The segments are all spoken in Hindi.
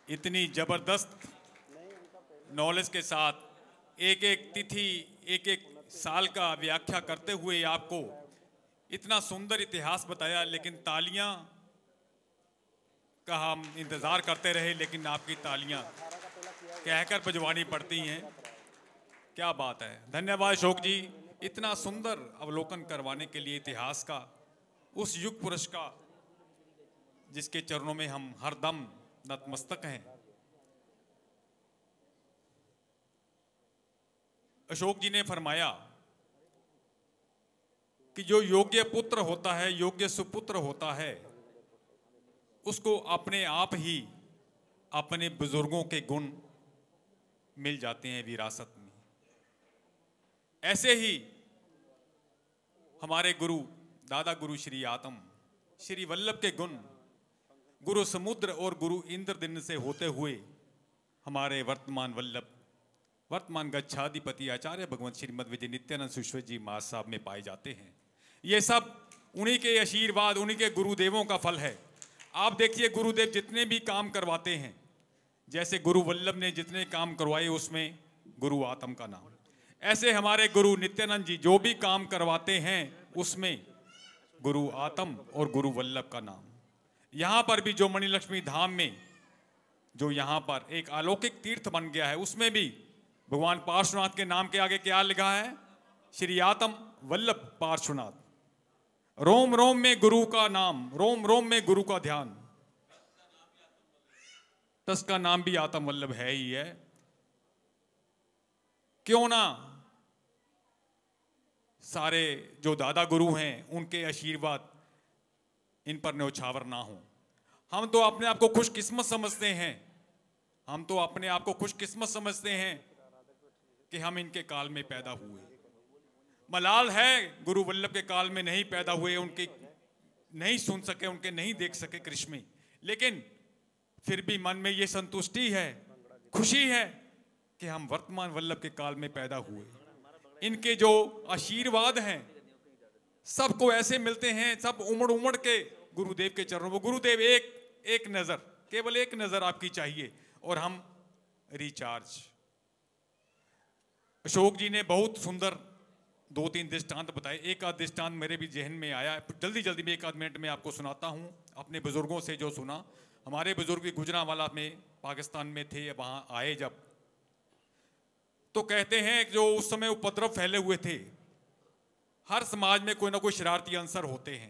इतनी जबरदस्त नॉलेज के साथ एक एक तिथि, एक एक साल का व्याख्या करते हुए आपको इतना सुंदर इतिहास बताया, लेकिन तालियां का हम इंतजार करते रहे, लेकिन आपकी तालियां कहकर बजवानी पड़ती हैं। क्या बात है, धन्यवाद अशोक जी, इतना सुंदर अवलोकन करवाने के लिए इतिहास का, उस युग पुरुष का जिसके चरणों में हम हरदम नतमस्तक हैं। अशोक जी ने फरमाया कि जो योग्य पुत्र होता है, योग्य सुपुत्र होता है, उसको अपने आप ही अपने बुजुर्गों के गुण मिल जाते हैं विरासत में। ऐसे ही हमारे गुरु दादा गुरु श्री आत्म श्री वल्लभ के गुण गुरु समुद्र और गुरु इंद्रदिन से होते हुए हमारे वर्तमान वल्लभ, वर्तमान गच्छाधिपति आचार्य भगवंत श्रीमद विजय नित्यानंद सुश्वत जी महाराज साहब में पाए जाते हैं। ये सब उन्हीं के आशीर्वाद, उन्हीं के गुरुदेवों का फल है। आप देखिए, गुरुदेव जितने भी काम करवाते हैं, जैसे गुरु वल्लभ ने जितने काम करवाए उसमें गुरु आत्म का नाम, ऐसे हमारे गुरु नित्यानंद जी जो भी काम करवाते हैं उसमें गुरु आत्म और गुरु वल्लभ का नाम। यहाँ पर भी जो मणिलक्ष्मी धाम में जो यहाँ पर एक अलौकिक तीर्थ बन गया है, उसमें भी भगवान पार्श्वनाथ के नाम के आगे क्या लिखा है? श्री आत्म वल्लभ पार्श्वनाथ। रोम रोम में गुरु का नाम, रोम रोम में गुरु का ध्यान, तस्का नाम भी आत्म वल्लभ है ही है। क्यों ना सारे जो दादा गुरु हैं उनके आशीर्वाद इन पर न्यौछावर ना हो। हम तो अपने आप को खुशकिस्मत समझते हैं, हम तो अपने आप को खुशकिस्मत समझते हैं कि हम इनके काल में पैदा हुए। मलाल है गुरु वल्लभ के काल में नहीं पैदा हुए, उनके नहीं सुन सके, उनके नहीं देख सके कृष्ण, लेकिन फिर भी मन में ये संतुष्टि है, खुशी है कि हम वर्तमान वल्लभ के काल में पैदा हुए। इनके जो आशीर्वाद हैं सबको ऐसे मिलते हैं, सब उमड़ उमड़ के गुरुदेव के चरणों में। गुरुदेव एक नजर, केवल एक नजर आपकी चाहिए और हम रिचार्ज। अशोक जी ने बहुत सुंदर 2-3 दृष्टांत बताए। एक आध दृष्टांत मेरे भी जहन में आया, जल्दी जल्दी में 1 आध मिनट में आपको सुनाता हूं। अपने बुजुर्गों से जो सुना, हमारे बुजुर्ग भी गुजरांवाला में पाकिस्तान में थे, वहां आए जब, तो कहते हैं जो उस समय उपद्रव फैले हुए थे, हर समाज में कोई ना कोई शरारती अंसर होते हैं।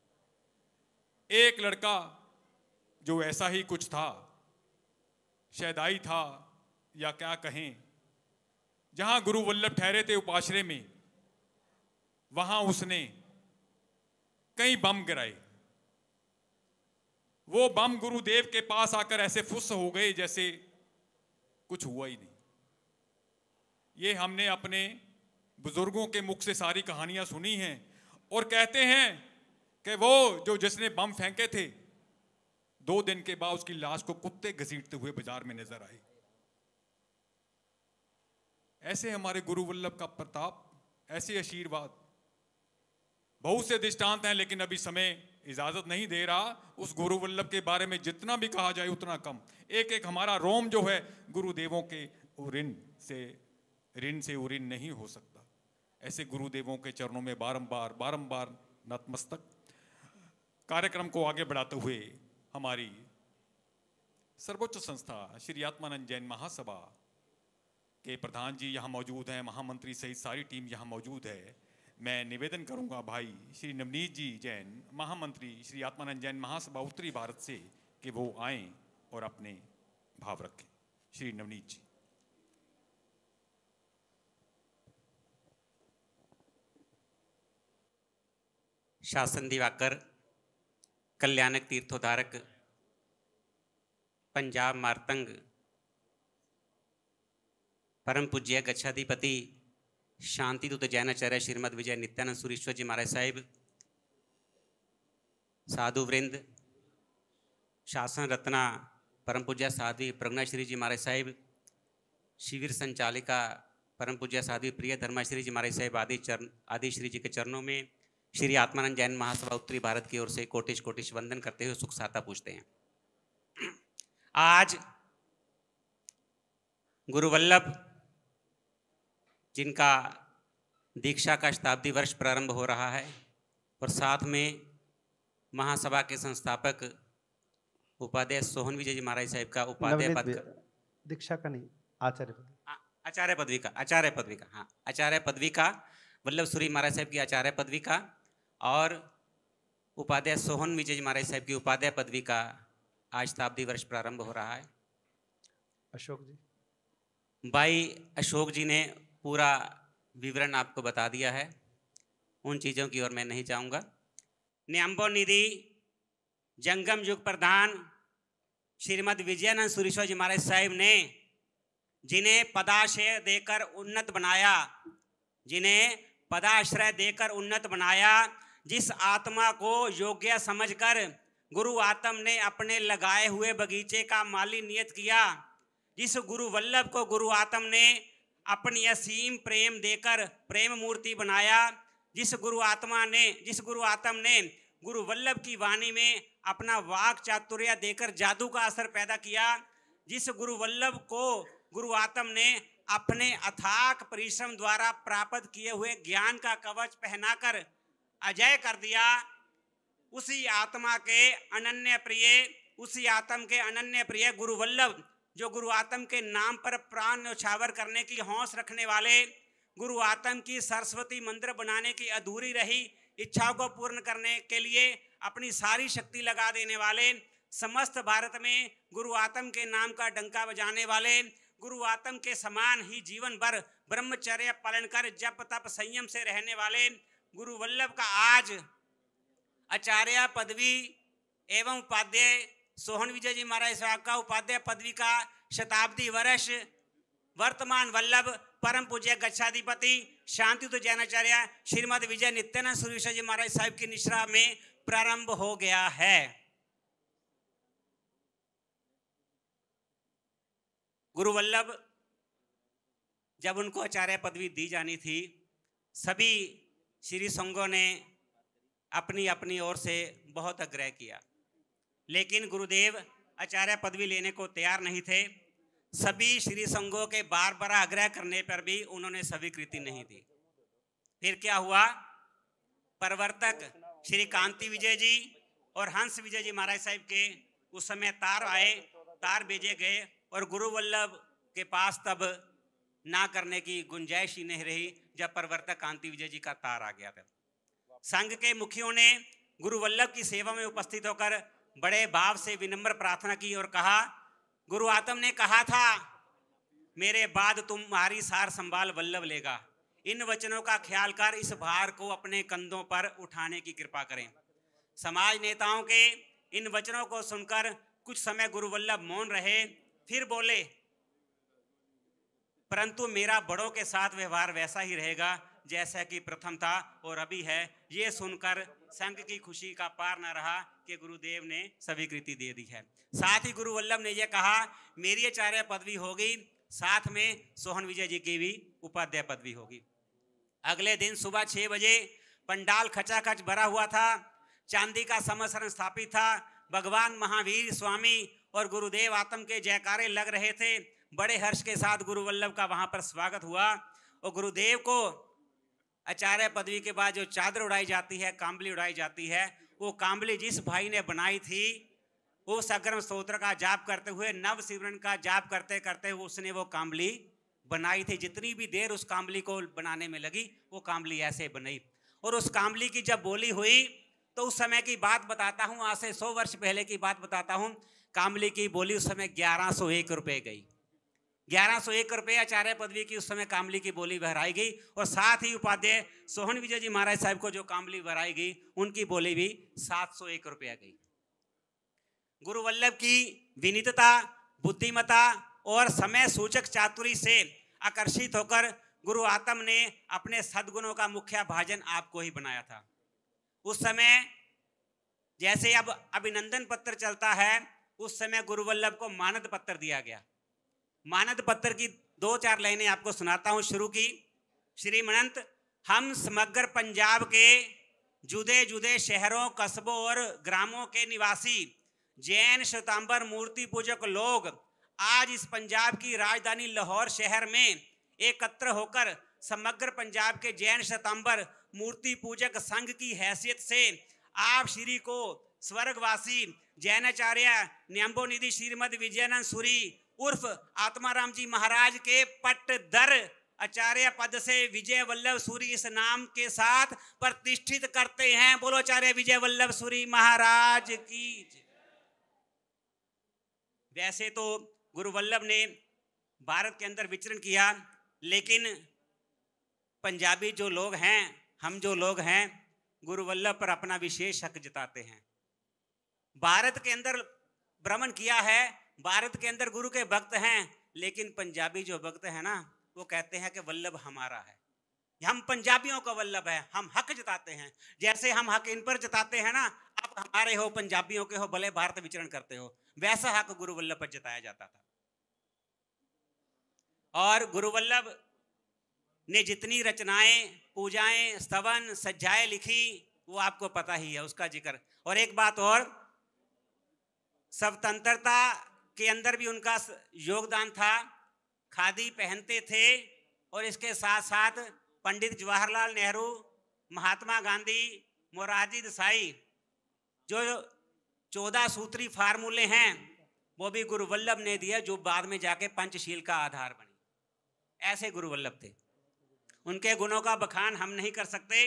एक लड़का जो ऐसा ही कुछ था, शैदाई था या क्या कहें, जहां गुरु वल्लभ ठहरे थे उपाश्रय में, वहां उसने कई बम गिराए। वो बम गुरुदेव के पास आकर ऐसे फुस हो गए जैसे कुछ हुआ ही नहीं। ये हमने अपने बुजुर्गों के मुख से सारी कहानियां सुनी हैं। और कहते हैं कि वो जो जिसने बम फेंके थे, 2 दिन के बाद उसकी लाश को कुत्ते घसीटते हुए बाजार में नजर आए। ऐसे हमारे गुरु वल्लभ का प्रताप, ऐसे आशीर्वाद, बहुत से दृष्टांत हैं, लेकिन अभी समय इजाजत नहीं दे रहा। उस गुरु वल्लभ के बारे में जितना भी कहा जाए उतना कम। एक एक हमारा रोम जो है गुरुदेवों के ऋण से उऋण नहीं हो सकता। ऐसे गुरुदेवों के चरणों में बारंबार नतमस्तक। कार्यक्रम को आगे बढ़ाते हुए हमारी सर्वोच्च संस्था श्री आत्मानंद जैन महासभा के प्रधान जी यहाँ मौजूद हैं, महामंत्री सहित सारी टीम यहाँ मौजूद है। मैं निवेदन करूंगा भाई श्री नवनीत जी जैन, महामंत्री श्री आत्मानंद जैन महासभा उत्तरी भारत से, कि वो आएं और अपने भाव रखें। श्री नवनीत जी। शासन दिवाकर, कल्याणक तीर्थोद्धारक, पंजाब मार्तंग, परम पूज्य गच्छाधिपति शांति दूत जैनाचार्य श्रीमद विजय नित्यानंद सुरीश्वर जी महाराज साहिब, साधु वृंद, शासन रत्ना परम पूज्य साध्वी प्रज्ञा श्री जी महाराज साहिब, शिविर संचालिका परम पूज्य साध्वी प्रिय धर्माश्री जी महाराज साहिब आदि श्री जी के चरणों में श्री आत्मानंद जैन महासभा उत्तरी भारत की ओर से कोटिश कोटिश वंदन करते हुए सुख साता पूछते हैं। आज गुरु वल्लभ जिनका दीक्षा का शताब्दी वर्ष प्रारंभ हो रहा है और साथ में महासभा के संस्थापक उपाध्याय सोहन विजय जी महाराज साहब का उपाध्याय पद का, दीक्षा का नहीं, आचार्य पदवी का, हाँ, आचार्य पदवी का, वल्लभ सूरी महाराज साहब की आचार्य पदवी का और उपाध्याय सोहन विजय जी महाराज साहब की उपाध्याय पदवी का आज शताब्दी वर्ष प्रारंभ हो रहा है। अशोक जी, भाई अशोक जी ने पूरा विवरण आपको बता दिया है, उन चीज़ों की ओर मैं नहीं जाऊंगा। न्याम्बो निधि जंगम युग प्रधान श्रीमद विजयानंद सुरेश्वर जी महाराज साहब ने जिन्हें पदाश्रय देकर उन्नत बनाया, जिन्हें पदाश्रय देकर उन्नत बनाया, जिस आत्मा को योग्य समझकर गुरु आत्म ने अपने लगाए हुए बगीचे का माली नियत किया, जिस गुरु वल्लभ को गुरु आत्म ने अपनी असीम प्रेम देकर प्रेम मूर्ति बनाया, जिस गुरु आत्म ने गुरु वल्लभ की वाणी में अपना वाक चातुर्य देकर जादू का असर पैदा किया, जिस गुरु वल्लभ को गुरु आत्म ने अपने अथाक परिश्रम द्वारा प्राप्त किए हुए ज्ञान का कवच पहनाकर अजय कर दिया, उसी आत्मा के अनन्य प्रिय गुरु वल्लभ, जो गुरु आत्म के नाम पर प्राण न्यौछावर करने की हौस रखने वाले, गुरु आत्म की सरस्वती मंदिर बनाने की अधूरी रही इच्छाओं को पूर्ण करने के लिए अपनी सारी शक्ति लगा देने वाले, समस्त भारत में गुरु आत्म के नाम का डंका बजाने वाले, गुरु आत्म के समान ही जीवन भर ब्रह्मचर्य पालन कर जप तप संयम से रहने वाले गुरु वल्लभ का आज आचार्य पदवी एवं उपाध्याय सोहन विजय जी महाराज साहब का उपाध्याय पदवी का शताब्दी वर्ष वर्तमान वल्लभ परम पूज्य गच्छाधिपति शांतियुत जैनाचार्य श्रीमद विजय नित्यानंद सुरेश्वर जी महाराज साहब की निश्रा में प्रारंभ हो गया है। गुरु वल्लभ जब उनको आचार्य पदवी दी जानी थी, सभी श्री संघों ने अपनी अपनी ओर से बहुत आग्रह किया, लेकिन गुरुदेव आचार्य पदवी लेने को तैयार नहीं थे। सभी श्री संघों के बार बार आग्रह करने पर भी उन्होंने स्वीकृति नहीं दी। फिर क्या हुआ, प्रवर्तक श्री कांति विजय जी और हंस विजय जी महाराज साहब के उस समय तार भेजे गए और गुरु वल्लभ के पास तब ना करने की गुंजाइश ही नहीं रही जब प्रवर्तक कांति विजय जी का तार आ गया था। संघ के मुखियों ने गुरु वल्लभ की सेवा में उपस्थित होकर बड़े भाव से विनम्र प्रार्थना की और कहा, गुरु आत्म ने कहा था मेरे बाद तुम्हारी सार संभाल वल्लभ लेगा, इन वचनों का ख्याल कर इस भार को अपने कंधों पर उठाने की कृपा करें। समाज नेताओं के इन वचनों को सुनकर कुछ समय गुरु वल्लभ मौन रहे, फिर बोले, परंतु मेरा बड़ों के साथ व्यवहार वैसा ही रहेगा जैसा कि प्रथम था और अभी है। ये सुनकर संघ की खुशी का पार न रहा कि गुरुदेव ने स्वीकृति दे दी है। साथ ही गुरु वल्लभ ने यह कहा, मेरी आचार्य पदवी होगी, साथ में सोहन विजय जी की भी उपाध्याय पदवी होगी। अगले दिन सुबह 6 बजे पंडाल खचाखच भरा हुआ था, चांदी का समसरण स्थापित था, भगवान महावीर स्वामी और गुरुदेव आत्म के जयकारे लग रहे थे। बड़े हर्ष के साथ गुरु वल्लभ का वहां पर स्वागत हुआ और गुरुदेव को आचार्य पदवी के बाद जो चादर उड़ाई जाती है, कांबली उड़ाई जाती है, वो कांबली जिस भाई ने बनाई थी, वो सग्रम स्तोत्र का जाप करते हुए, नव सिमरन का जाप करते करते उसने वो कांबली बनाई थी। जितनी भी देर उस कांबली को बनाने में लगी, वो कांबली ऐसे बनी। और उस कांबली की जब बोली हुई तो उस समय की बात बताता हूँ, आज से 100 वर्ष पहले की बात बताता हूँ। कांबली की बोली उस समय 1101 रुपये गई। 1101 रुपये आचार्य पदवी की उस समय कांबली की बोली बहराई गई और साथ ही उपाध्याय सोहन विजय जी महाराज साहब को जो कांबली बहराई गई, उनकी बोली भी 701 रुपया गई। गुरु वल्लभ की विनीतता, बुद्धिमता और समय सूचक चातुरी से आकर्षित होकर गुरु आत्म ने अपने सद्गुणों का मुख्य भाजन आपको ही बनाया था। उस समय जैसे अब अभिनंदन पत्र चलता है, उस समय गुरु वल्लभ को मानद पत्र दिया गया। मानद पत्र की 2-4 लाइनें आपको सुनाता हूं। शुरू की, श्रीमंत, हम समग्र पंजाब के जुदे जुदे शहरों, कस्बों और ग्रामों के निवासी जैन श्वेतांबर मूर्ति पूजक लोग आज इस पंजाब की राजधानी लाहौर शहर में एकत्र होकर समग्र पंजाब के जैन श्वेतांबर मूर्ति पूजक संघ की हैसियत से आप श्री को स्वर्गवासी जैनाचार्य न्याम्बोनिधि श्रीमद विजयानंद सूरी उर्फ आत्माराम जी महाराज के पट्टदर आचार्य पद से विजय वल्लभ सूरी इस नाम के साथ प्रतिष्ठित करते हैं। बोलो आचार्य विजय वल्लभ सूरी महाराज की। वैसे तो गुरु वल्लभ ने भारत के अंदर विचरण किया, लेकिन पंजाबी जो लोग हैं, हम जो लोग हैं, गुरु वल्लभ पर अपना विशेष हक जताते हैं। भारत के अंदर भ्रमण किया है, भारत के अंदर गुरु के भक्त हैं, लेकिन पंजाबी जो भक्त हैं ना, वो कहते हैं कि वल्लभ हमारा है, हम पंजाबियों का वल्लभ है, हम हक जताते हैं। जैसे हम हक इन पर जताते हैं ना, आप हमारे हो, पंजाबियों के हो, भले भारत विचरण करते हो, वैसा हक गुरु वल्लभ पर जताया जाता था। और गुरु वल्लभ ने जितनी रचनाएं, पूजाएं, स्तवन, सज्जाएं लिखी, वो आपको पता ही है, उसका जिक्र। और एक बात और, स्वतंत्रता के अंदर भी उनका योगदान था। खादी पहनते थे और इसके साथ साथ पंडित जवाहरलाल नेहरू, महात्मा गांधी, मोरारजी देसाई, जो 14 सूत्री फार्मूले हैं, वो भी गुरु वल्लभ ने दिया, जो बाद में जाके पंचशील का आधार बनी। ऐसे गुरु वल्लभ थे। उनके गुणों का बखान हम नहीं कर सकते।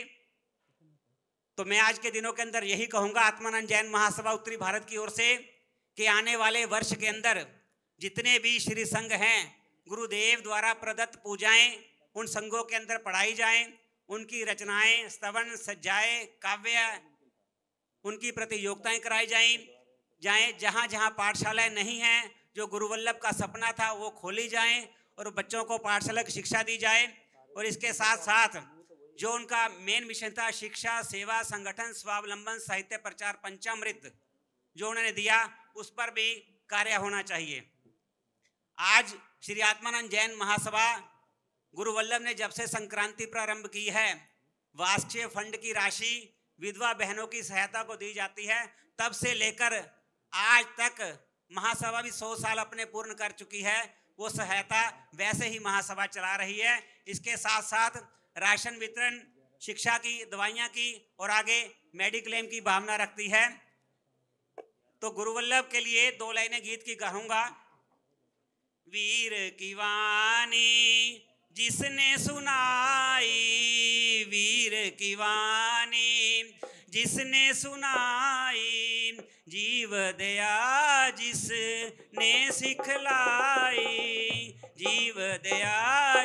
तो मैं आज के दिनों के अंदर यही कहूंगा आत्मानंद जैन महासभा उत्तरी भारत की ओर से कि आने वाले वर्ष के अंदर जितने भी श्री संघ हैं, गुरुदेव द्वारा प्रदत्त पूजाएं उन संघों के अंदर पढ़ाई जाएं, उनकी रचनाएं, स्तवन, सज्जाएं, काव्य, उनकी प्रतियोगिताएं कराई जाएं। जहां जहां पाठशालाएं नहीं हैं, जो गुरु वल्लभ का सपना था, वो खोली जाएं और बच्चों को पाठशाला की शिक्षा दी जाए। और इसके साथ साथ जो उनका मेन मिशन था, शिक्षा, सेवा, संगठन, स्वावलंबन, साहित्य प्रचार, पंचामृत जो उन्होंने दिया, उस पर भी कार्य होना चाहिए। आज श्री आत्मानंद जैन महासभा गुरु वल्लभ ने जब से संक्रांति प्रारंभ की है, वार्षिक फंड की राशि विधवा बहनों की सहायता को दी जाती है, तब से लेकर आज तक महासभा भी 100 साल अपने पूर्ण कर चुकी है। वो सहायता वैसे ही महासभा चला रही है। इसके साथ साथ राशन वितरण, शिक्षा की, दवाइयाँ की और आगे मेडिक्लेम की भावना रखती है। तो गुरु वल्लभ के लिए 2 लाइनें गीत की कहूँगा। वीर की वाणी जिसने सुनाई, वीर की वाणी जिसने सुनाई, जीव दया जिसने सिखलाई, जीव दया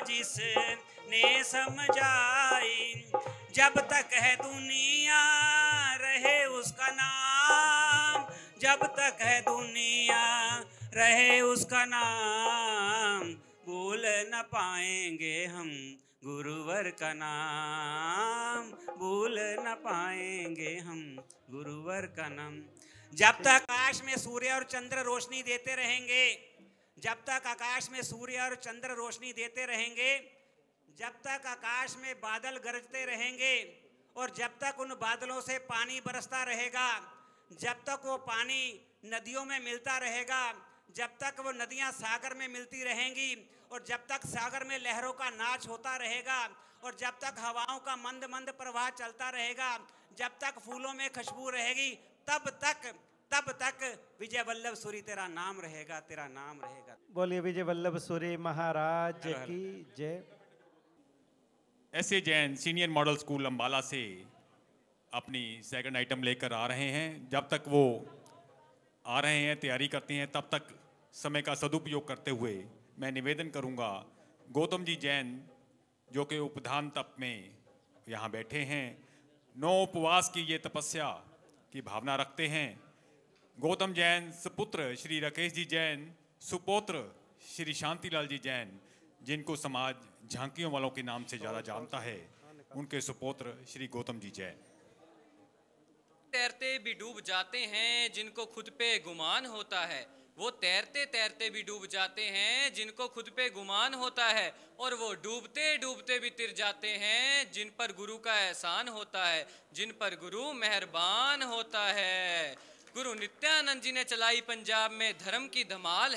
जिसने समझाई, जब तक है दुनिया रहे उसका नाम, जब तक है दुनिया रहे उसका नाम, भूल न पाएंगे हम गुरुवर का नाम, भूल न पाएंगे हम गुरुवर का नाम। जब तक आकाश में सूर्य और चंद्र रोशनी देते रहेंगे, जब तक आकाश में सूर्य और चंद्र रोशनी देते रहेंगे, जब तक आकाश में बादल गरजते रहेंगे और जब तक उन बादलों से पानी बरसता रहेगा, जब तक वो पानी नदियों में मिलता रहेगा, जब तक वो नदियां सागर में मिलती रहेंगी और जब तक सागर में लहरों का नाच होता रहेगा और जब तक हवाओं का मंद मंद प्रवाह चलता रहेगा, जब तक फूलों में खुशबू रहेगी, तब तक विजय वल्लभ सूरी तेरा नाम रहेगा, तेरा नाम रहेगा। बोलिए विजय वल्लभ सूरी महाराज की जय। ऐसे Jain Senior Model School Ambala से अपनी सेकंड आइटम लेकर आ रहे हैं। जब तक वो आ रहे हैं, तैयारी करते हैं, तब तक समय का सदुपयोग करते हुए मैं निवेदन करूंगा, गौतम जी जैन जो कि उपधान तप में यहाँ बैठे हैं, 9 उपवास की ये तपस्या की भावना रखते हैं। गौतम जैन सुपुत्र श्री राकेश जी जैन, सुपौत्र श्री शांतिलाल जी जैन, जिनको समाज झांकियों वालों के नाम से ज़्यादा जानता है, उनके सुपौत्र श्री गौतम जी जैन। तैरते भी डूब जाते हैं जिनको खुद पे गुमान होता है, वो तैरते तैरते भी डूब जाते हैं जिनको खुद पे गुमान होता है, और वो डूबते डूबते भी तिर जाते हैं जिन पर गुरु का एहसान होता है, जिन पर गुरु मेहरबान होता है। गुरु नित्यानंद जी ने चलाई पंजाब में धर्म की धमाल है,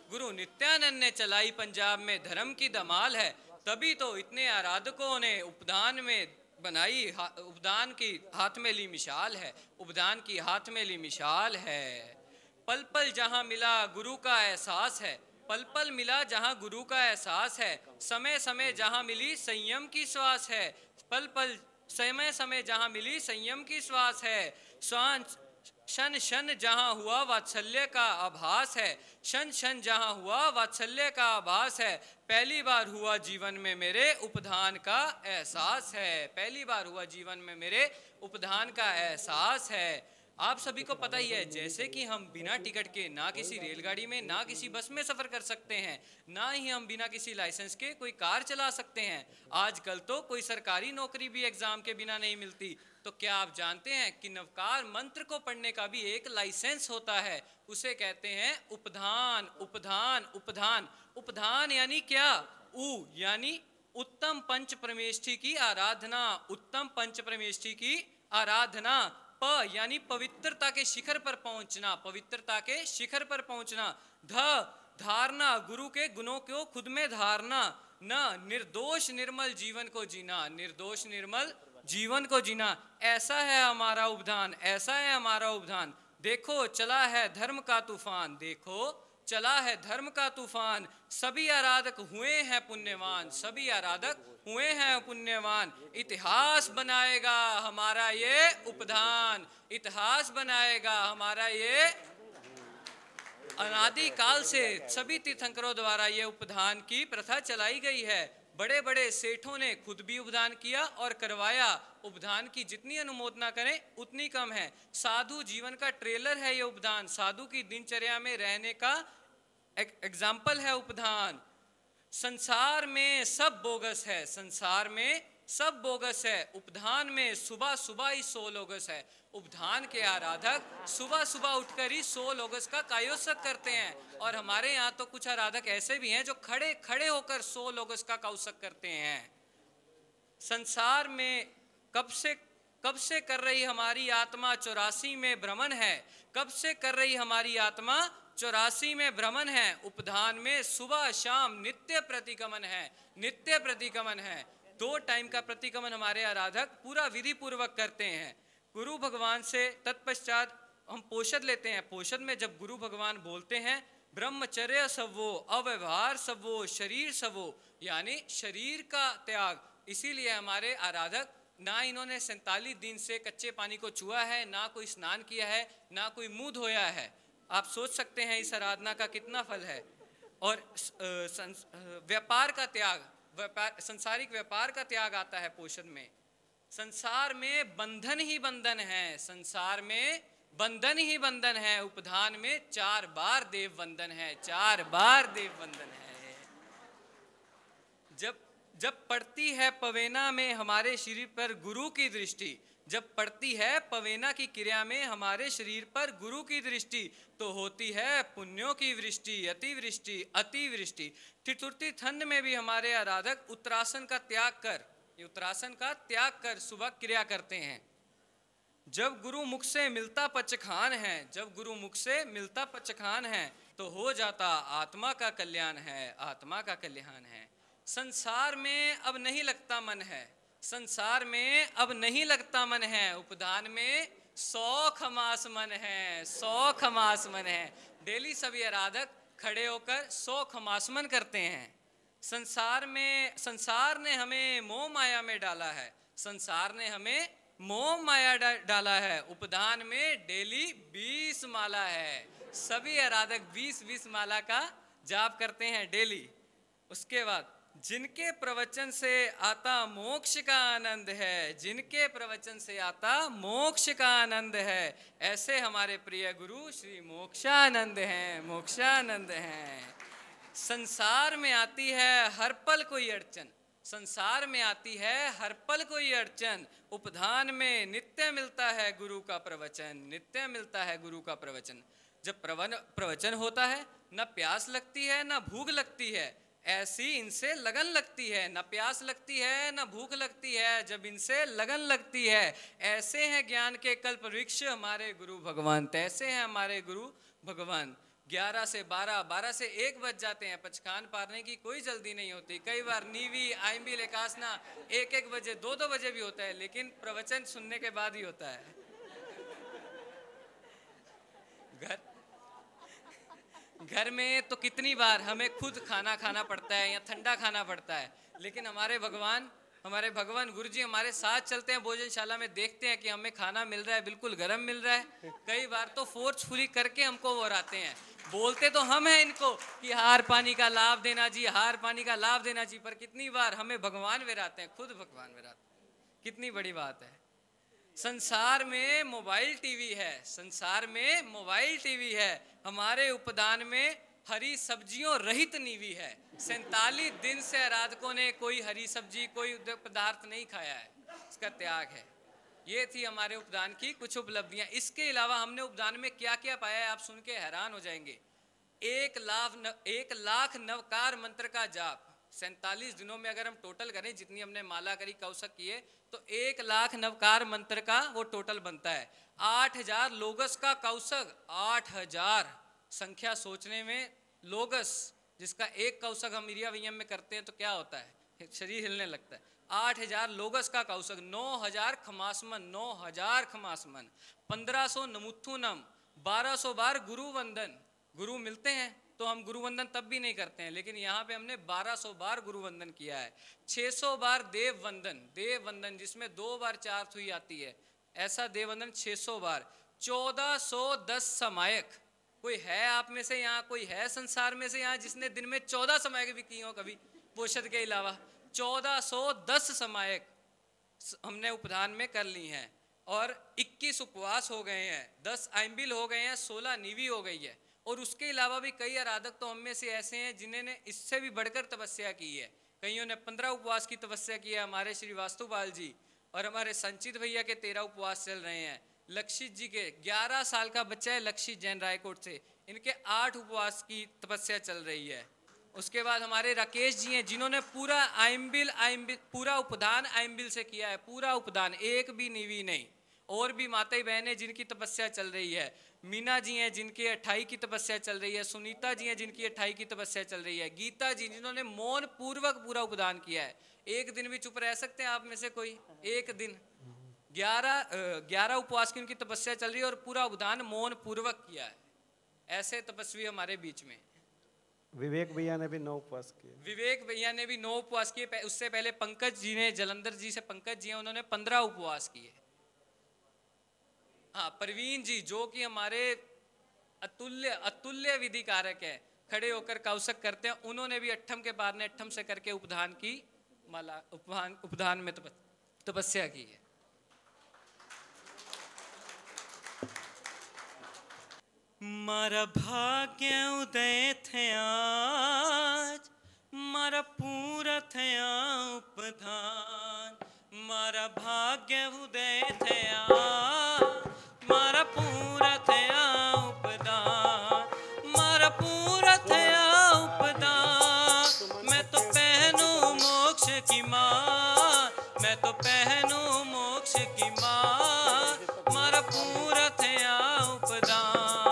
गुरु नित्यानंद ने चलाई पंजाब में धर्म की धमाल है। तभी तो इतने आराधकों ने उपदान में बनाई, उपदान की हाथ में ली मिसाल है, उपदान की हाथ में ली मिसाल है। पल पल जहां मिला गुरु का एहसास है, पल पल मिला जहां गुरु का एहसास है। समय समय जहां मिली संयम की श्वास है, पल पल समय समय जहां मिली संयम की श्वास है। श्वास क्षण क्षण जहां हुआ वात्सल्य का आभास है, क्षण क्षण जहां हुआ वात्सल्य का आभास है। पहली बार हुआ जीवन में मेरे उपधान का एहसास है, पहली बार हुआ जीवन में मेरे उपधान का एहसास है। आप सभी को पता ही है, जैसे कि हम बिना टिकट के ना किसी रेलगाड़ी में ना किसी बस में सफर कर सकते हैं, ना ही हम बिना किसी लाइसेंस के कोई कार चला सकते हैं। आजकल तो कोई सरकारी नौकरी भी एग्जाम के बिना नहीं मिलती। तो क्या आप जानते हैं कि नवकार मंत्र को पढ़ने का भी एक लाइसेंस होता है, उसे कहते हैं उपधान। उपधान उपधान उपधान यानी क्या? उ यानी उत्तम पंच परमेष्ठी की आराधना, उत्तम पंच परमेष्ठी की आराधना। प यानी पवित्रता के शिखर पर पहुंचना, पवित्रता के शिखर पर पहुंचना। ध धारणा, गुरु के गुणों को खुद में धारना। न निर्दोष निर्मल जीवन को जीना, निर्दोष निर्मल जीवन को जीना। ऐसा है हमारा उपधान, ऐसा है हमारा उपधान। देखो चला है धर्म का तूफान, देखो चला है धर्म का तूफान। सभी आराधक हुए हैं पुण्यवान, सभी आराधक हुए हैं पुण्यवान। इतिहास बनाएगा हमारा ये उपधान, इतिहास बनाएगा हमारा ये। अनादि काल से सभी तीर्थंकरों द्वारा ये उपधान की प्रथा चलाई गई है। बड़े बड़े सेठों ने खुद भी उपधान किया और करवाया। उपधान की जितनी अनुमोदना करें उतनी कम है। साधु जीवन का ट्रेलर है ये उपधान, साधु की दिनचर्या में रहने का एग्जाम्पल है उपधान। संसार में सब बोगस है, संसार में सब बोगस है, उपधान में सुबह सुबह ही 100 लोगस है। उपधान के आराधक सुबह सुबह उठकर ही 100 लोगस का कायोत्सव करते हैं। और हमारे यहाँ तो कुछ आराधक ऐसे भी हैं जो खड़े खड़े होकर 100 लोगस का कायोत्सव करते हैं। संसार में कब से कर रही हमारी आत्मा 84 में भ्रमण है, कब से कर रही हमारी आत्मा 84 में भ्रमण है। उपधान में सुबह शाम नित्य प्रतिगमन है, नित्य प्रतिगमन है। 2 टाइम का प्रतिगमन हमारे आराधक पूरा विधि पूर्वक करते हैं। गुरु भगवान से तत्पश्चात हम पोषद लेते हैं। पोषद में जब गुरु भगवान बोलते हैं ब्रह्मचर्य सवो, अव्यवहार सवो, शरीर सवो, यानी शरीर का त्याग। इसीलिए हमारे आराधक ना इन्होंने 47 दिन से कच्चे पानी को छुआ है, ना कोई स्नान किया है, ना कोई मुंह धोया है। आप सोच सकते हैं इस आराधना का कितना फल है। और व्यापार का त्याग, संसारिक व्यापार का त्याग आता है पोषद में। संसार में बंधन ही बंधन है, संसार में बंधन ही बंधन है। उपधान में 4 बार देव वंदन है, 4 बार देव वंदन है। जब पड़ती है पवेना में हमारे शरीर पर गुरु की दृष्टि, जब पड़ती है पवेना की क्रिया में हमारे शरीर पर गुरु की दृष्टि, तो होती है पुण्यों की वृष्टि, अतिवृष्टि, अतिवृष्टि। चतुर्थी ठंड में भी हमारे आराधक उत्तरासन का त्याग कर, ये उत्तरासन का त्याग कर सुबह क्रिया करते हैं। जब गुरु मुख से मिलता पचखान है, जब गुरु मुख से मिलता पचखान है, तो हो जाता आत्मा का कल्याण है, आत्मा का कल्याण है। संसार में अब नहीं लगता मन है, संसार में अब नहीं लगता मन है। उपधान में 100 खमास मन है, 100 खमास मन है। डेली सभी आराधक खड़े होकर 100 खमासमन करते हैं। संसार ने हमें मोह माया में डाला है, संसार ने हमें मोह माया डाला है। उपधान में डेली 20 माला है, सभी आराधक 20-20 माला का जाप करते हैं डेली। उसके बाद जिनके प्रवचन से आता मोक्ष का आनंद है, जिनके प्रवचन से आता मोक्ष का आनंद है, ऐसे हमारे प्रिय गुरु श्री मोक्षानंद हैं, मोक्षानंद हैं। संसार में आती है हर पल कोई अड़चन, संसार में आती है हर पल कोई अड़चन। उपधान में नित्य मिलता है गुरु का प्रवचन, नित्य मिलता है गुरु का प्रवचन। जब प्रवचन होता है न प्यास लगती है न भूख लगती है, ऐसी इनसे लगन लगती है। न प्यास लगती है न भूख लगती है, जब इनसे लगन लगती है। ऐसे हैं ज्ञान के कल्प वृक्ष हमारे गुरु भगवान, तैसे हैं हमारे गुरु भगवान। 11 से 12, 12 से 1 बज जाते हैं। पचखान पारने की कोई जल्दी नहीं होती। कई बार नीवी आइम्बी लेकासना 1-1 बजे 2-2 बजे भी होता है, लेकिन प्रवचन सुनने के बाद ही होता है। घर में तो कितनी बार हमें खुद खाना खाना पड़ता है या ठंडा खाना पड़ता है, लेकिन हमारे भगवान गुरु जी हमारे साथ चलते हैं भोजनशाला में, देखते हैं कि हमें खाना मिल रहा है, बिल्कुल गर्म मिल रहा है। कई बार तो फोर्सफुली करके हमको वो हराते हैं। बोलते तो हम हैं इनको कि हार पानी का लाभ देना जी, हार पानी का लाभ देना जी, पर कितनी बार हमें भगवान विराते हैं, खुद भगवान विराते हैं। कितनी बड़ी बात है। संसार में मोबाइल टीवी है, संसार में मोबाइल टीवी है, हमारे उपदान में हरी सब्जियों रहित नीवी है। 47 दिन से आराधकों ने कोई हरी सब्जी, कोई पदार्थ नहीं खाया है, इसका त्याग है। ये थी हमारे उपदान की कुछ उपलब्धियां। इसके अलावा हमने उपदान में क्या क्या पाया है, आप सुन के हैरान हो जाएंगे। 1 लाख नवकार मंत्र का जाप 47 दिनों में अगर हम टोटल करें, जितनी हमने माला करी, कौशक किए, तो 1 लाख नवकार मंत्र का वो टोटल बनता है। 8000 लोगस का कौशक, 8000 संख्या सोचने में, लोगस जिसका एक कौशक हम इरियावियम में करते हैं तो क्या होता है, शरीर हिलने लगता है। 8000 लोगस का कौशक, 9000 खमासमन, 9000 खमासमन, 1500 नमुत्थुनम, 1200 बार गुरु वंदन। गुरु मिलते हैं तो हम गुरु वंदन तब भी नहीं करते हैं, लेकिन यहाँ पे हमने 1200 बार गुरु वंदन किया है। 600 बार देव वंदन, देव वंदन जिसमें 2 बार 4 हुई आती है, ऐसा देव वंदन 600 बार। 1410 समायक। कोई है आप में से यहाँ, कोई है संसार में से यहाँ जिसने दिन में 14 समायक भी की हो कभी, पोषद के अलावा? 1410 समायक हमने उपधान में कर ली हैं, और 21 उपवास हो गए हैं, 10 आइम्बिल हो गए हैं, 16 नीवी हो गई है। और उसके अलावा भी कई आराधक तो हम में से ऐसे हैं जिन्होंने इससे भी बढ़कर तपस्या की है। कईयों ने 15 उपवास की तपस्या की है, हमारे श्री वास्तुपाल जी, और हमारे संचित भैया के 13 उपवास चल रहे हैं। लक्षित जी के 11 साल का बच्चा है, लक्षित जैन रायकोट से, इनके 8 उपवास की तपस्या चल रही है। उसके बाद हमारे राकेश जी हैं जिन्होंने पूरा आइम्बिल पूरा उपदान आइम्बिल से किया है, पूरा उपदान, एक भी नीवी नहीं। और भी माताई बहन है जिनकी तपस्या चल रही है। मीना जी हैं जिनके 28 की तपस्या चल रही है। सुनीता जी हैं जिनकी 28 की तपस्या चल रही है। गीता जी जिन्होंने मौन पूर्वक पूरा उपदान किया है। एक दिन भी चुप रह सकते हैं आप में से कोई? एक दिन 11 उपवास की उनकी तपस्या चल रही है और पूरा उपदान मौन पूर्वक किया है। ऐसे तपस्वी हमारे बीच में। विवेक भैया ने भी 9 उपवास किए। विवेक भैया ने भी 9 उपवास किए। उससे पहले पंकज जी ने, जलंधर जी से पंकज जी हैं, उन्होंने 15 उपवास किए। हाँ, प्रवीण जी जो कि हमारे अतुल्य विधि कारक है, खड़े होकर कौशक करते हैं, उन्होंने भी 8 के बाद ने 8 से करके उपधान की माला, उपधान में तपस्या की है। मारा भाग्य उदय थे आज, मारा पूरा थया उपधान। मारा भाग्य उदय थे आज, मारा पूरा थया उपदान। मारा पूरा थया उपदान। मैं तो पहनू मोक्ष की माँ, मैं तो पहनू मोक्ष की माँ। मारा पूरा थया उपदान।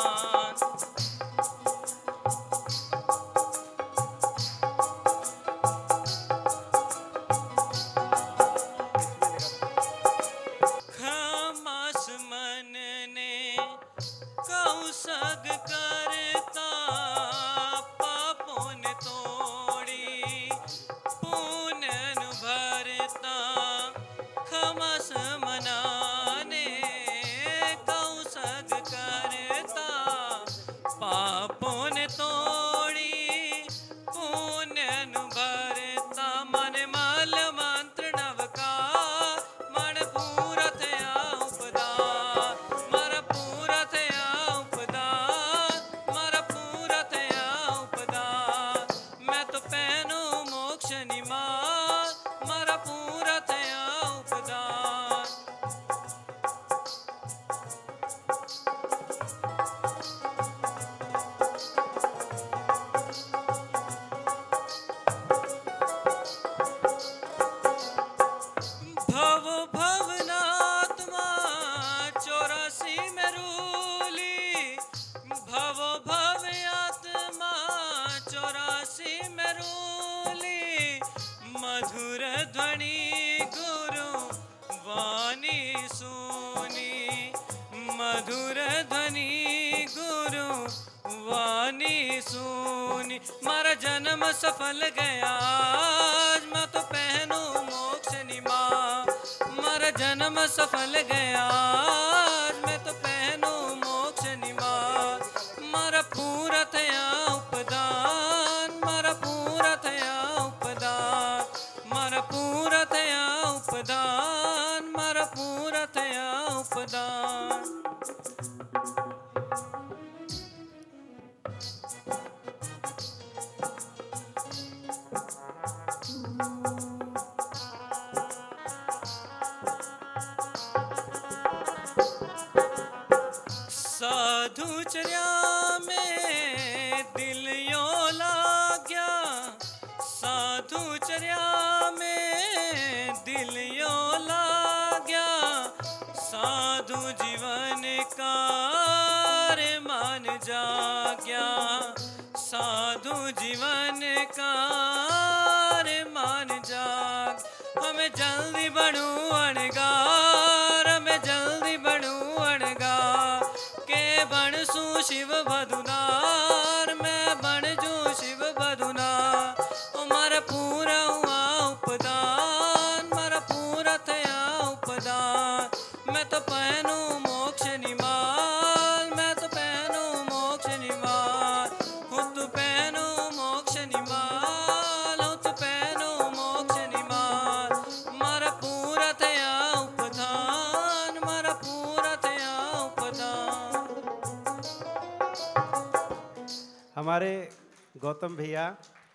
कौशग करता पापों ने तोड़ी, पुण्य भरता खमस मनाने। कौशग करता पापों ने तोड़ी, पुण्य भरता। मन मल मंत्र नव का, मन पूरा थया उपदान। मन पूरा थया उपदान, ध्वनि गुरु वाणी सुनी, मारा जन्म सफल गया आज, मैं तो पहनूं मोक्ष निमा। मारा जन्म सफल गया आज, मैं तो पहनूं मोक्ष निमा। मारा पूरा थया उपदान, मारा पूरा थया उपदान, मारा पूरा थया उपदान, मारा पूरा थया उपदान। साधुचर्या में दिल यो लाग्या, साधुचर्या में दिल यो लाग्या, साधु जीवन का मान जाग्या, साधु जीवन का मान जाग। हमें जल्दी बढ़ू अणगार, हमें जल्दी बढ़ू अणगार, के बण सू शिव बधुनार, मैं बण जू शिव बधुनार। ओ मारा पूरा हुआ उपदान, मारा पूरा थया उपदान, मैं तो पहनूं मोक्ष निमाल, मैं तो पहनूं मोक्ष निमाल, हूँ तो पहनूं मोक्ष निमाल, हूँ तो पहनूं मोक्ष निमाल। मारा पूरा थया उपदान, मारा पूरा थया उपदान। हमारे गौतम भैया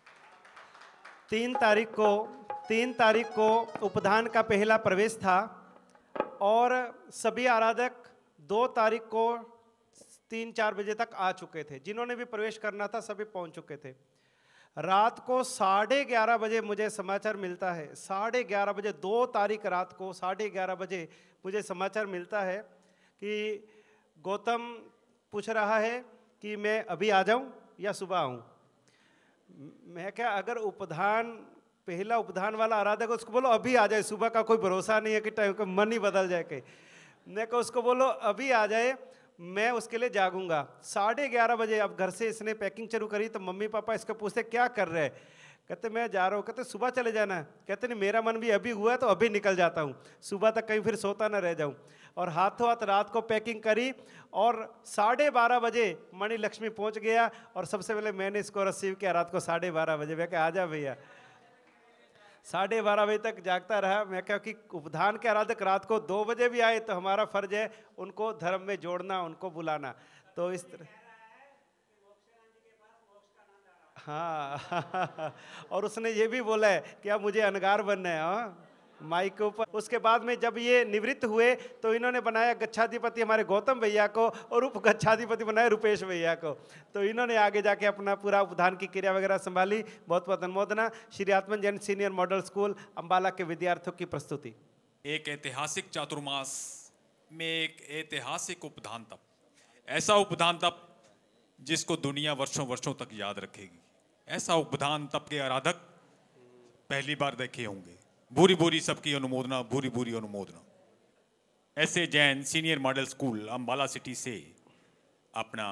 3 तारीख को उपधान का पहला प्रवेश था और सभी आराधक 2 तारीख को 3-4 बजे तक आ चुके थे। जिन्होंने भी प्रवेश करना था सभी पहुंच चुके थे। रात को 11:30 बजे मुझे समाचार मिलता है, 11:30 बजे 2 तारीख रात को 11:30 बजे मुझे समाचार मिलता है कि गौतम पूछ रहा है कि मैं अभी आ जाऊं या सुबह आऊं। मैं क्या, अगर उपधान पहला उपधान वाला आराधक उसको बोलो अभी आ जाए, सुबह का कोई भरोसा नहीं है कि टाइम का मन ही बदल जाए कहीं। मैं को उसको बोलो अभी आ जाए, मैं उसके लिए जागूंगा। 11:30 बजे अब घर से इसने पैकिंग शुरू करी तो मम्मी पापा इसको पूछते क्या कर रहे हैं, कहते मैं जा रहा हूँ। कहते सुबह चले जाना है, कहते नहीं मेरा मन भी अभी हुआ है तो अभी निकल जाता हूँ, सुबह तक कहीं फिर सोता ना रह जाऊँ। और हाथों हाथ रात को पैकिंग करी और 12:30 बजे मणि लक्ष्मी पहुँच गया और सबसे पहले मैंने इसको रिसीव किया रात को 12:30 बजे। मैं क्या आ जा भैया, 12:30 बजे तक जागता रहा। मैं क्या कि उपधान के आराधक रात को 2 बजे भी आए तो हमारा फर्ज है उनको धर्म में जोड़ना, उनको बुलाना। तो इस तरह हाँ और उसने ये भी बोला है कि अब मुझे अनगार बनना है। हाँ माइक के ऊपर। उसके बाद में जब ये निवृत्त हुए तो इन्होंने बनाया गच्छाधिपति हमारे गौतम भैया को और उप गच्छाधिपति बनाया रुपेश भैया को। तो इन्होंने आगे जाके अपना पूरा उपधान की क्रिया वगैरह संभाली। बहुत बहुत अनुमोदना। Shri Atman Jain Senior Model School Ambala के विद्यार्थियों की प्रस्तुति। एक ऐतिहासिक चातुर्मास में एक ऐतिहासिक उपधान तप, ऐसा उपधान तप जिसको दुनिया वर्षों वर्षों तक याद रखेगी। ऐसा उपधान तप के आराधक पहली बार देखे होंगे। भूरी भूरी सबकी अनुमोदना, भूरी भूरी अनुमोदना। ऐसे Jain Senior Model School Ambala City से अपना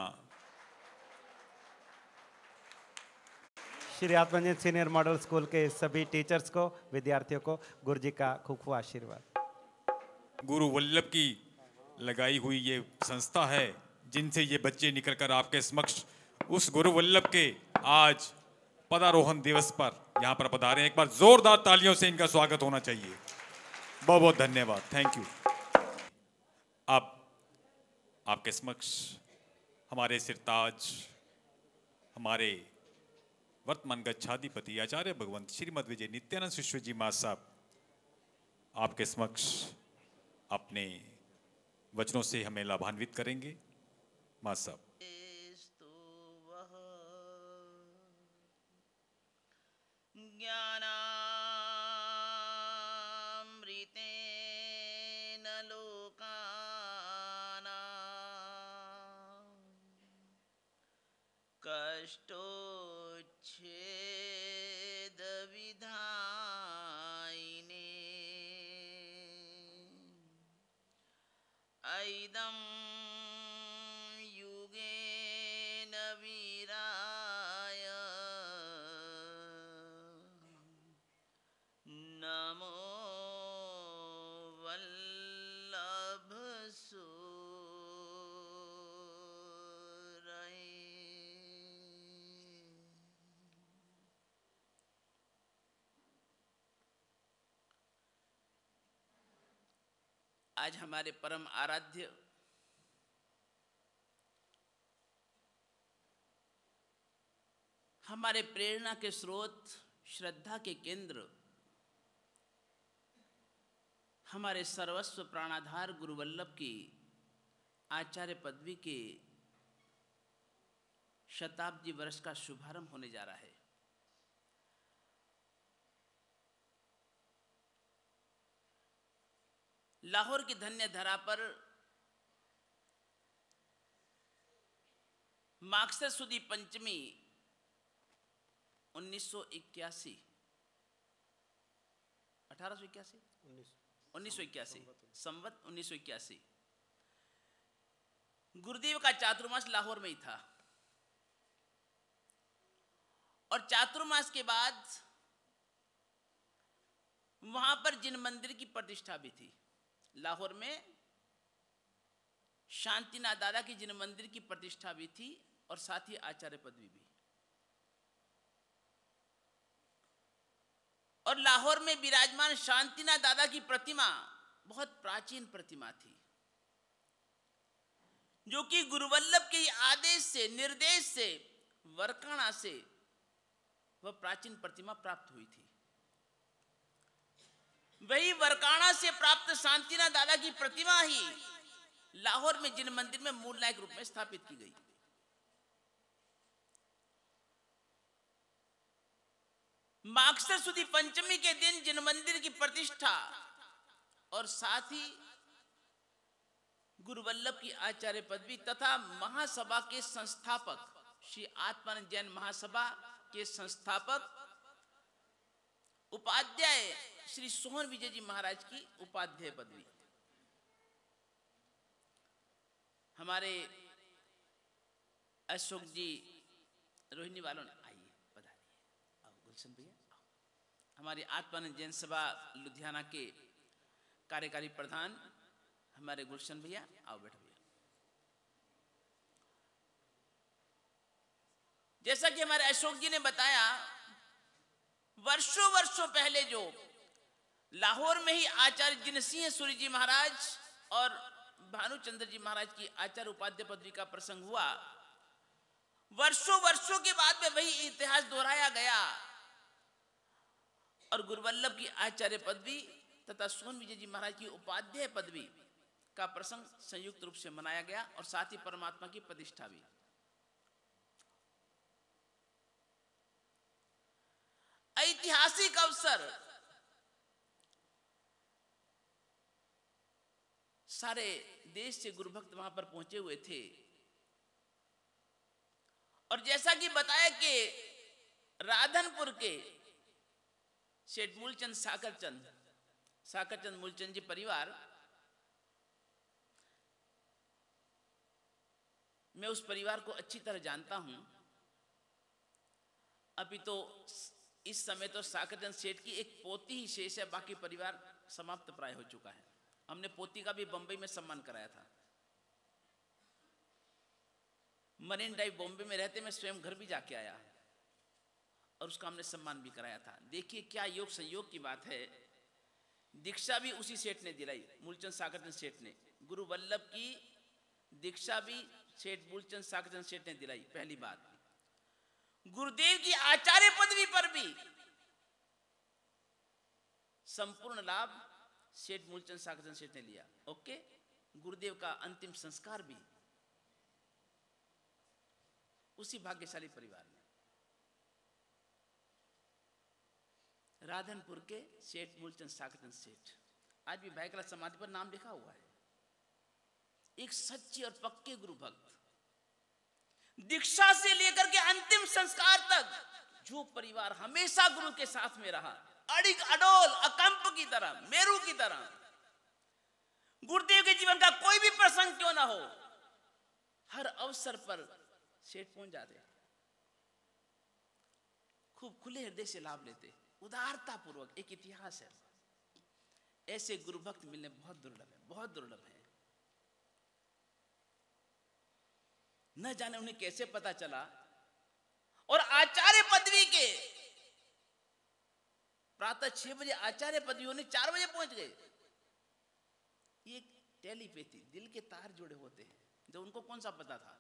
Shri Atmajan Senior Model School के सभी टीचर्स को, विद्यार्थियों को गुरु जी का खूब खूब आशीर्वाद। गुरु वल्लभ की लगाई हुई ये संस्था है जिनसे ये बच्चे निकलकर आपके समक्ष उस गुरु वल्लभ के आज पदारोहण दिवस पर यहाँ पर पधारे। एक बार जोरदार तालियों से इनका स्वागत होना चाहिए। बहुत बहुत धन्यवाद, थैंक यू। अब आपके समक्ष हमारे सिरताज, हमारे वर्तमान गच्छाधिपति आचार्य भगवंत श्रीमद विजय नित्यानंद शिष्य जी महाराज साहब आपके समक्ष अपने वचनों से हमें लाभान्वित करेंगे। महाराज साहब। ज्ञानामृतेन लोकानां कष्टोच्छेद विधायिने ऐदं आज हमारे परम आराध्य हमारे प्रेरणा के स्रोत, श्रद्धा के केंद्र, हमारे सर्वस्व प्राणाधार गुरुवल्लभ की आचार्य पदवी के शताब्दी वर्ष का शुभारंभ होने जा रहा है। लाहौर की धन्य धरा पर मागसर सुदी पंचमी 1981 संवत 1981 गुरुदेव का चातुर्मास लाहौर में ही था। और चातुर्मास के बाद वहां पर जिन मंदिर की प्रतिष्ठा भी थी। लाहौर में शांतिनाथ दादा की जिन मंदिर की प्रतिष्ठा भी थी और साथ ही आचार्य पदवी भी। और लाहौर में विराजमान शांतिनाथ दादा की प्रतिमा बहुत प्राचीन प्रतिमा थी, जो कि गुरुवल्लभ के आदेश से, निर्देश से, वरकाणा से वह प्राचीन प्रतिमा प्राप्त हुई थी। वही वरकाणा से प्राप्त शांतिनाथ दादा की प्रतिमा ही लाहौर में जिन मंदिर में मूल नायक रूप में स्थापित की गई। मागसर सुदी पंचमी के दिन जिन मंदिर की प्रतिष्ठा और साथ ही गुरुवल्लभ की आचार्य पदवी तथा महासभा के संस्थापक श्री आत्मानंद जैन महासभा के संस्थापक उपाध्याय श्री सोहन विजय जी महाराज की उपाध्याय पदवी, हमारे अशोक जी रोहिणी वालों ने आइए पधारिए, आओ गुलशन भैया आओ। हमारी आत्मानंद जैन सभा लुधियाना के कार्यकारी प्रधान हमारे गुलशन भैया आओ बैठो भैया। जैसा कि हमारे अशोक जी ने बताया, वर्षों वर्षों पहले जो लाहौर में ही आचार्य जिनसिंह सूरी जी महाराज और भानुचंद्र जी महाराज की आचार्य उपाध्याय पदवी का प्रसंग हुआ, वर्षों वर्षों के बाद में वही इतिहास दोहराया गया और गुरुवल्लभ की आचार्य पदवी तथा सोहन विजय जी महाराज की उपाध्याय पदवी का प्रसंग संयुक्त रूप से मनाया गया और साथ ही परमात्मा की प्रतिष्ठा भी। ऐतिहासिक अवसर सारे देश से गुरु भक्त वहां पर पहुंचे हुए थे। और जैसा कि बताया कि राधनपुर के सेठ मूलचंद साकरचंद मूलचंद जी परिवार, मैं उस परिवार को अच्छी तरह जानता हूं। अभी तो इस समय तो साकरचंद सेठ की एक पोती ही शेष है, बाकी परिवार समाप्त प्राय हो चुका है। हमने पोती का भी बंबई में सम्मान कराया था। मरीन ड्राइव बॉम्बे में रहते मैं स्वयं घर भी जाके आया और उसका हमने सम्मान भी कराया था। देखिए क्या योग संयोग की बात है। दीक्षा भी उसी सेठ ने दिलाई, मूलचंद साकरचंद सेठ ने। गुरु वल्लभ की दीक्षा भी सेठ मूलचंद साकरचंद सेठ ने दिलाई। पहली बात, गुरुदेव की आचार्य पदवी पर भी संपूर्ण लाभ सेठ मूलचंद साकरचंद सेठ ने लिया। ओके, गुरुदेव का अंतिम संस्कार भी उसी भाग्यशाली परिवार में, राधनपुर के सेठ मूलचंद साकरचंद सेठ। आज भी भाईकला समाधि पर नाम लिखा हुआ है। एक सच्चे और पक्के गुरु भक्त, दीक्षा से लेकर के अंतिम संस्कार तक जो परिवार हमेशा गुरु के साथ में रहा, अडिग अडोल अकंप की तरह, मेरू की तरह। गुरुदेव के जीवन का कोई भी प्रसंग क्यों ना हो, हर अवसर पर सेठ पहुंच जाते, खूब खुले हृदय से लाभ लेते, उदारता पूर्वक। एक इतिहास है। ऐसे गुरु भक्त मिलने बहुत दुर्लभ है, बहुत दुर्लभ है। न जाने उन्हें कैसे पता चला और आचार्य पदवी के प्रातः 6 बजे आचार्य पदवी होने 4 बजे पहुंच गए। ये टेलीपैथी, दिल के तार जुड़े होते हैं, जो उनको कौन सा पता था।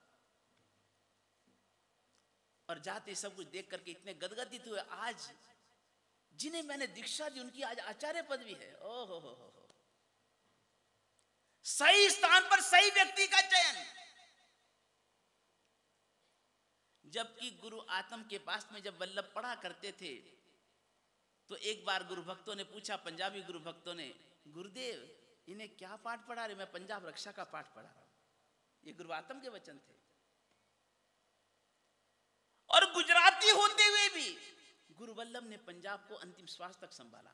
और जाते सब कुछ देख करके इतने गदगदित हुए। आज जिन्हें मैंने दीक्षा दी उनकी आज आचार्य पदवी है। ओहो हो। सही स्थान पर सही व्यक्ति का चयन। जबकि गुरु आत्म के पास में जब वल्लभ पढ़ा करते थे तो एक बार गुरु भक्तों ने पूछा, पंजाबी गुरु भक्तों ने, गुरुदेव इन्हें क्या पाठ पढ़ा रहे? मैं पंजाब रक्षा का पाठ पढ़ा रहा हूं। ये गुरु आत्म के वचन थे। और गुजराती होते हुए भी गुरु वल्लभ ने पंजाब को अंतिम श्वास तक संभाला।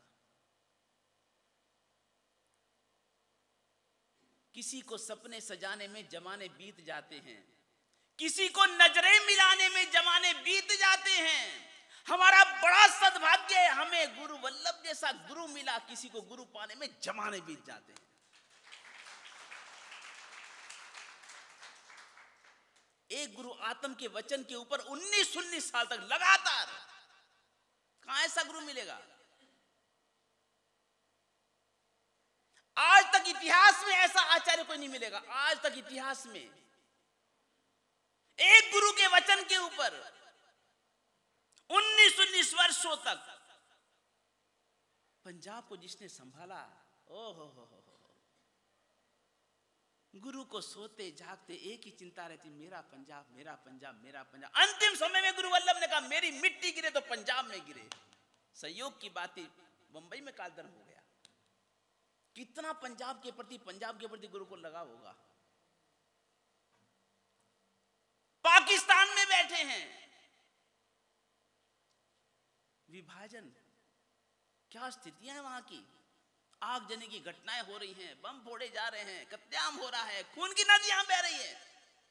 किसी को सपने सजाने में जमाने बीत जाते हैं, किसी को नजरें मिलाने में जमाने बीत जाते हैं। हमारा बड़ा सद्भाग्य है, हमें गुरु वल्लभ जैसा गुरु मिला। किसी को गुरु पाने में जमाने बीत जाते हैं। एक गुरु आत्म के वचन के ऊपर 19 साल तक लगातार, कहां ऐसा गुरु मिलेगा? आज तक इतिहास में ऐसा आचार्य कोई नहीं मिलेगा। आज तक इतिहास में एक गुरु के वचन के ऊपर 19 वर्षों तक पंजाब को जिसने संभाला, ओहो। गुरु को सोते जागते एक ही चिंता रहती, मेरा पंजाब, मेरा पंजाब, मेरा पंजाब। अंतिम समय में गुरु वल्लभ ने कहा, मेरी मिट्टी गिरे तो पंजाब में गिरे। संयोग की बात ही बंबई में कालधर्म हो गया। कितना पंजाब के प्रति गुरु को लगा होगा। पाकिस्तान में बैठे हैं, विभाजन, क्या स्थितियां हैं वहां की। आगजनी की घटनाएं हो रही हैं, बम फोड़े जा रहे हैं, कत्लेआम हो रहा है, खून की नदियां बह रही हैं।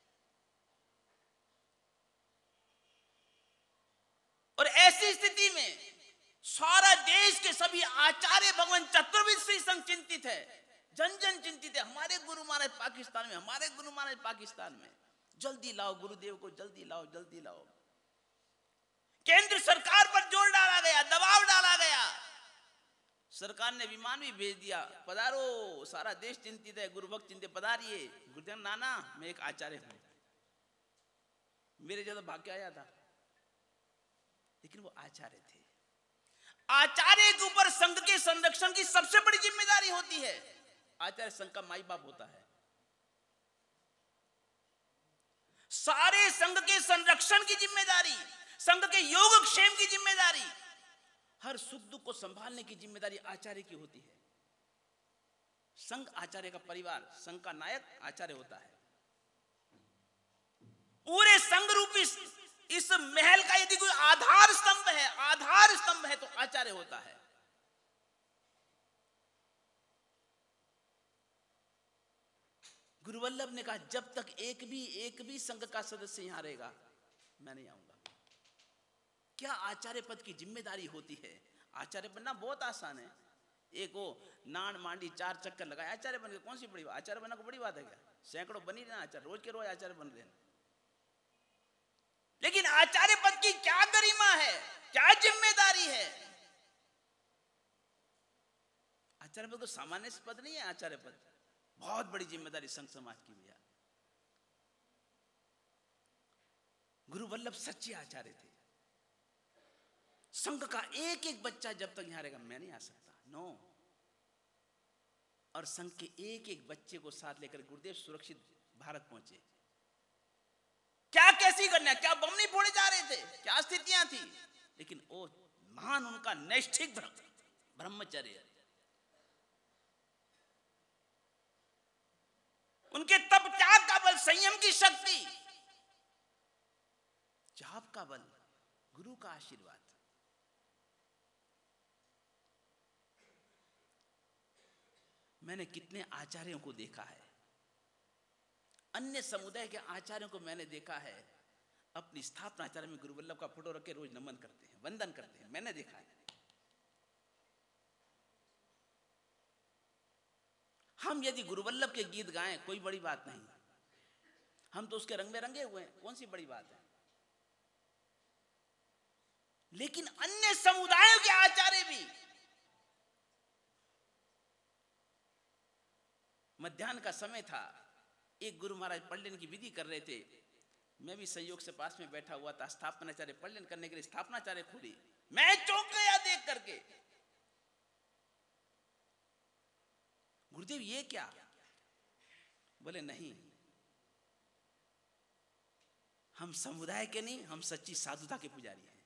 और ऐसी स्थिति में सारा देश के सभी आचार्य भगवान चतुर्विद संघ चिंतित है, जन जन चिंतित है। हमारे गुरु महाराज पाकिस्तान में, हमारे गुरु महाराज पाकिस्तान में, जल्दी लाओ गुरुदेव को, जल्दी लाओ, जल्दी लाओ। केंद्र सरकार पर जोर डाला गया, दबाव डाला गया। सरकार ने विमान भी भेज दिया, पधारो, सारा देश चिंतित है, गुरु भक्त चिंतित, पधारिए। गुरुदेव नाना, मैं एक आचार्य हूं, मेरे ज्यादा भाग्य आया था, लेकिन वो आचार्य थे। आचार्य के ऊपर संघ के संरक्षण की सबसे बड़ी जिम्मेदारी होती है। आचार्य संघ का माई बाप होता है। सारे संघ के संरक्षण की जिम्मेदारी, संघ के योगक्षेम की जिम्मेदारी, हर सुख दुख को संभालने की जिम्मेदारी आचार्य की होती है। संघ आचार्य का परिवार, संघ का नायक आचार्य होता है। पूरे संघ रूपी इस महल का यदि कोई आधार स्तंभ है तो आचार्य होता है। गुरु वल्लभ ने कहा, जब तक एक भी संघ का सदस्य यहां रहेगा, मैं नहीं आऊंगा। क्या आचार्य पद की जिम्मेदारी होती है। आचार्य बनना बहुत आसान है। एक वो नान मांडी 4 चक्कर लगाया, आचार्य बन गए, कौन सी बड़ी बात? आचार्य बनना कोई बड़ी बात है क्या? सैकड़ों बनी रहना आचार्य, रोज के रोज आचार्य बन रहे हैं। लेकिन आचार्य पद की क्या गरिमा है, क्या जिम्मेदारी है? आचार्य पद तो सामान्य पद नहीं है। आचार्य पद बहुत बड़ी जिम्मेदारी संघ समाज की भैया। गुरु वल्लभ सच्चे आचार्य थे। संघ का एक एक बच्चा जब तक यहां रहेगा, मैं नहीं आ सकता, नो। और संघ के एक एक बच्चे को साथ लेकर गुरुदेव सुरक्षित भारत पहुंचे। क्या कैसी घटना, क्या बम नहीं फोड़े जा रहे थे, क्या स्थितियां थी, लेकिन वो महान उनका नैष्ठिक ब्रह्मचर्य, उनके तप त्याग का बल, संयम की शक्ति, जाप का बल, गुरु का आशीर्वाद। मैंने कितने आचार्यों को देखा है, अन्य समुदाय के आचार्यों को मैंने देखा है, अपनी स्थापना आचार्य में गुरु वल्लभ का फोटो रख के रोज नमन करते हैं, वंदन करते हैं, मैंने देखा है। हम यदि गुरु वल्लभ के गीत गाएं, कोई बड़ी बात नहीं, हम तो उसके रंग में रंगे हुए हैं, कौन सी बड़ी बात है। लेकिन अन्य समुदायों के आचार्य भी मध्याह्न का समय था। एक गुरु महाराज पढ़लेन की विधि कर रहे थे। मैं भी संयोग से पास में बैठा हुआ था। स्थापनाचार्य पढ़लेन करने के लिए स्थापनाचार्य खुली। मैं चौंक गया देख करके। गुरुदेव ये क्या? बोले नहीं, हम समुदाय के नहीं, हम सच्ची साधुता के पुजारी हैं।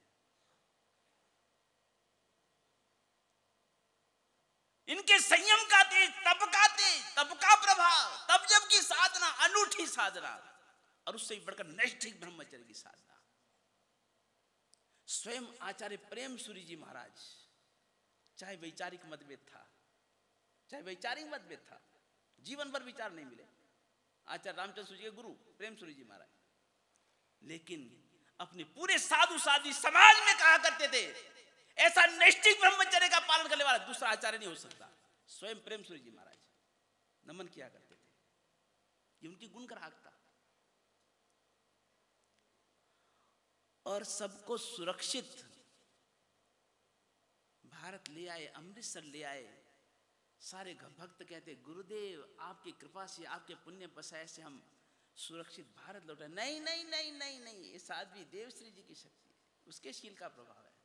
इनके संयम का तेज, तप का तेज, तप का प्रभाव, तप जब की साधना, अनूठी साधना, और उससे भी बढ़कर नैष्ठिक ब्रह्मचर्य की साधना। स्वयं आचार्य प्रेम सूरी जी महाराज, चाहे वैचारिक मतभेद था, चाहे वैचारिक मतभेद था, जीवन भर विचार नहीं मिले, आचार्य रामचंद्र सूरी के गुरु प्रेम सूरी जी महाराज, लेकिन अपने पूरे साधु साधी समाज में कहा करते थे, ऐसा नैष्ठिक ब्रह्मचर्य का पालन करने वाला दूसरा आचार्य नहीं हो सकता। स्वयं प्रेम सूरी जी महाराज नमन किया करते थे। ये उनकी गुण ग्राहकता। और सबको सुरक्षित भारत ले आए, अमृतसर ले आए। सारे भक्त कहते, गुरुदेव आपकी कृपा से, आपके पुण्य बसाए से हम सुरक्षित भारत लौटे। नहीं नहीं नहीं नहीं नहीं, ये साध्वी देवश्री जी की शक्ति है, उसके शील का प्रभाव है।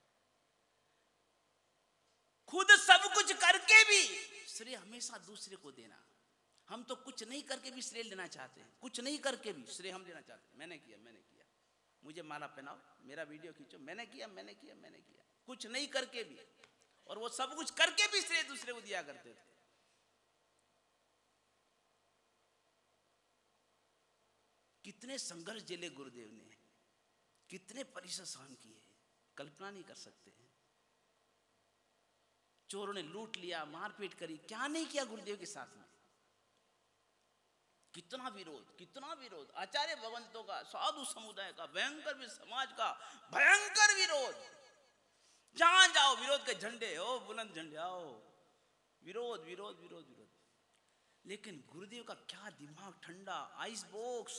खुद सब कुछ करके भी श्रेय हमेशा दूसरे को देना। हम तो कुछ नहीं करके भी श्रेय लेना चाहते हैं, कुछ नहीं करके भी श्रेय हम लेना चाहते हैं। मैंने किया, मैंने किया, मुझे माला पहनाओ, मेरा वीडियो खींचो, मैंने किया, मैंने किया, मैंने किया, कुछ नहीं करके भी। और वो सब कुछ करके भी श्रेय दूसरे को दिया करते थे। कितने संघर्ष झेले गुरुदेव ने, कितने परिश्रम सहन किए, कल्पना नहीं कर सकते। चोरों ने लूट लिया, मारपीट करी, क्या नहीं किया गुरुदेव के साथ में। कितना विरोध, कितना विरोध, आचार्य भगवंतों का, साधु समुदाय का, भयंकर भी समाज का भयंकर विरोध। जहां जाओ विरोध के झंडे, हो बुलंद झंडे, आओ विरोध विरोध विरोध विरोध। लेकिन गुरुदेव का क्या दिमाग ठंडा, आइस बॉक्स।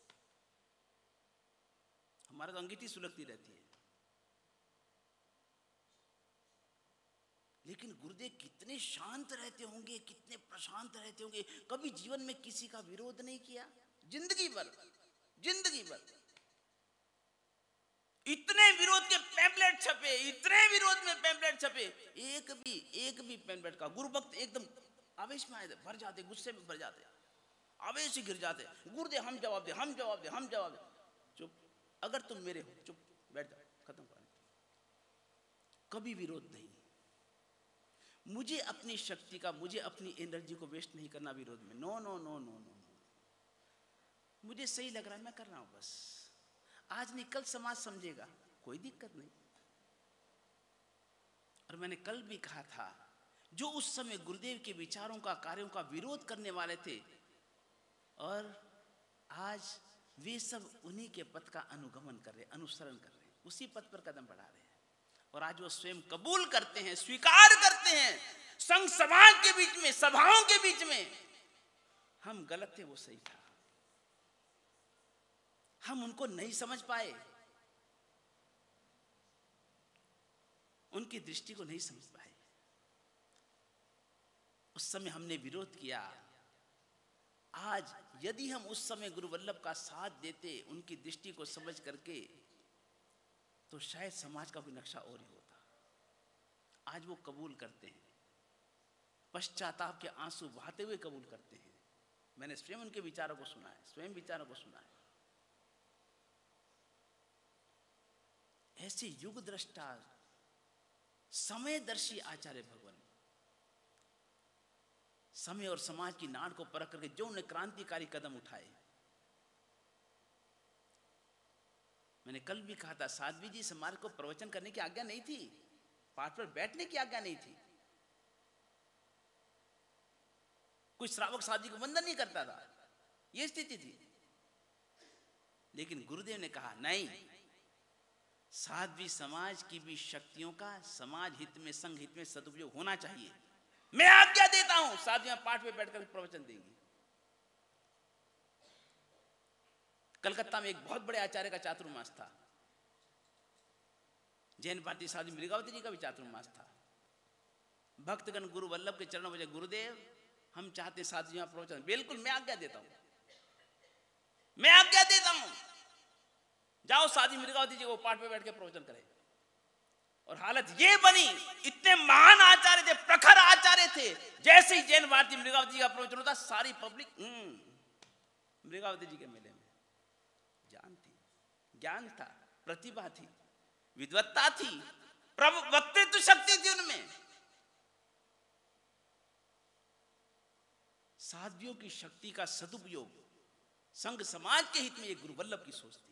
हमारा तो अंगीठी सुलगती रहती है, लेकिन गुरुदेव कितने शांत रहते होंगे, कितने प्रशांत रहते होंगे। कभी जीवन में किसी का विरोध नहीं किया, जिंदगी भर, जिंदगी भर। इतने विरोध के पैम्पलेट छपे, इतने विरोध में पैम्पलेट छपे, एक भी पैम्पलेट का गुरु भक्त एकदम आवेश में आए थे, भर जाते, गुस्से में भर जाते, आवेश से गिर जाते। गुरुदेव हम जवाब दे, हम जवाब दे, हम जवाब दे। चुप, अगर तुम मेरे हो, चुप बैठ जाओ, खत्म कर। कभी विरोध नहीं। मुझे अपनी शक्ति का, मुझे अपनी एनर्जी को वेस्ट नहीं करना विरोध में। No no no no no, मुझे सही लग रहा है, मैं कर रहा हूं बस। आज नहीं कल समाज समझेगा, कोई दिक्कत नहीं। और मैंने कल भी कहा था, जो उस समय गुरुदेव के विचारों का, कार्यों का विरोध करने वाले थे, और आज वे सब उन्हीं के पथ का अनुगमन कर रहे, अनुसरण कर रहे, उसी पथ पर कदम बढ़ा रहे हैं। और आज वो स्वयं कबूल करते हैं, स्वीकार करते हैं, संघ समाज के बीच में, सभाओं के बीच में, हम गलत थे, वो सही था। हम उनको नहीं समझ पाए, उनकी दृष्टि को नहीं समझ पाए। उस समय हमने विरोध किया। आज यदि हम उस समय गुरु वल्लभ का साथ देते, उनकी दृष्टि को समझ करके, तो शायद समाज का कोई नक्शा और ही होता। आज वो कबूल करते हैं, पश्चाताप के आंसू बहाते हुए कबूल करते हैं। मैंने स्वयं उनके विचारों को सुना है, स्वयं विचारों को सुना है। ऐसे युग दृष्टा, समयदर्शी आचार्य भगवान, समय और समाज की नाड़ को परख करके जो उन्हें क्रांतिकारी कदम उठाए। मैंने कल भी कहा था, साध्वी जी समाज को प्रवचन करने की आज्ञा नहीं थी, पाठ पर बैठने की आज्ञा नहीं थी। कोई श्रावक साध्वी को वंदन नहीं करता था, यह स्थिति थी। लेकिन गुरुदेव ने कहा नहीं, साध्वी समाज की भी शक्तियों का समाज हित में, संघ हित में सदुपयोग होना चाहिए। मैं आज्ञा देता हूं, साध्वियां पाठ पे बैठकर प्रवचन देंगी। कलकत्ता में एक बहुत बड़े आचार्य का चातुर्मास था, जैन पार्टी साध्वी मृगावती जी का भी चातुर्मास था। भक्तगण गुरु वल्लभ के चरणों में, गुरुदेव हम चाहते साधु जी प्रवचन, बिल्कुल मैं आज्ञा देता हूं, मैं आज्ञा देता हूं, जाओ साधी मृगावती जी को पाठ पे बैठ के प्रवचन करे। और हालत ये बनी, इतने महान आचार्य थे, प्रखर आचार्य थे, जैसे ही जैन भारती मृगावती जी का प्रवचन होता सारी पब्लिक मृगावती जी के मेले में। जान थी, ज्ञान था, प्रतिभा थी, विद्वत्ता थी, प्रभु वक्तृत्व शक्ति थी उनमें। साध्वियों की शक्ति का सदुपयोग संघ समाज के हित में एक गुरु वल्लभ की सोच थी।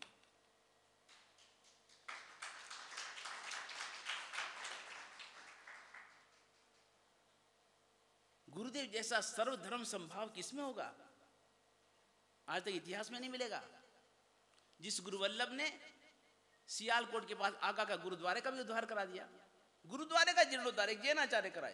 गुरुदेव जैसा सर्वधर्म संभाव किसमें होगा? आज तक इतिहास में नहीं मिलेगा। जिस गुरु वल्लभ ने सियालकोट के पास आगा का गुरुद्वारे का भी उद्धार करा दिया, गुरुद्वारे का जीर्णोद्धार एक जैन आचार्य कराए।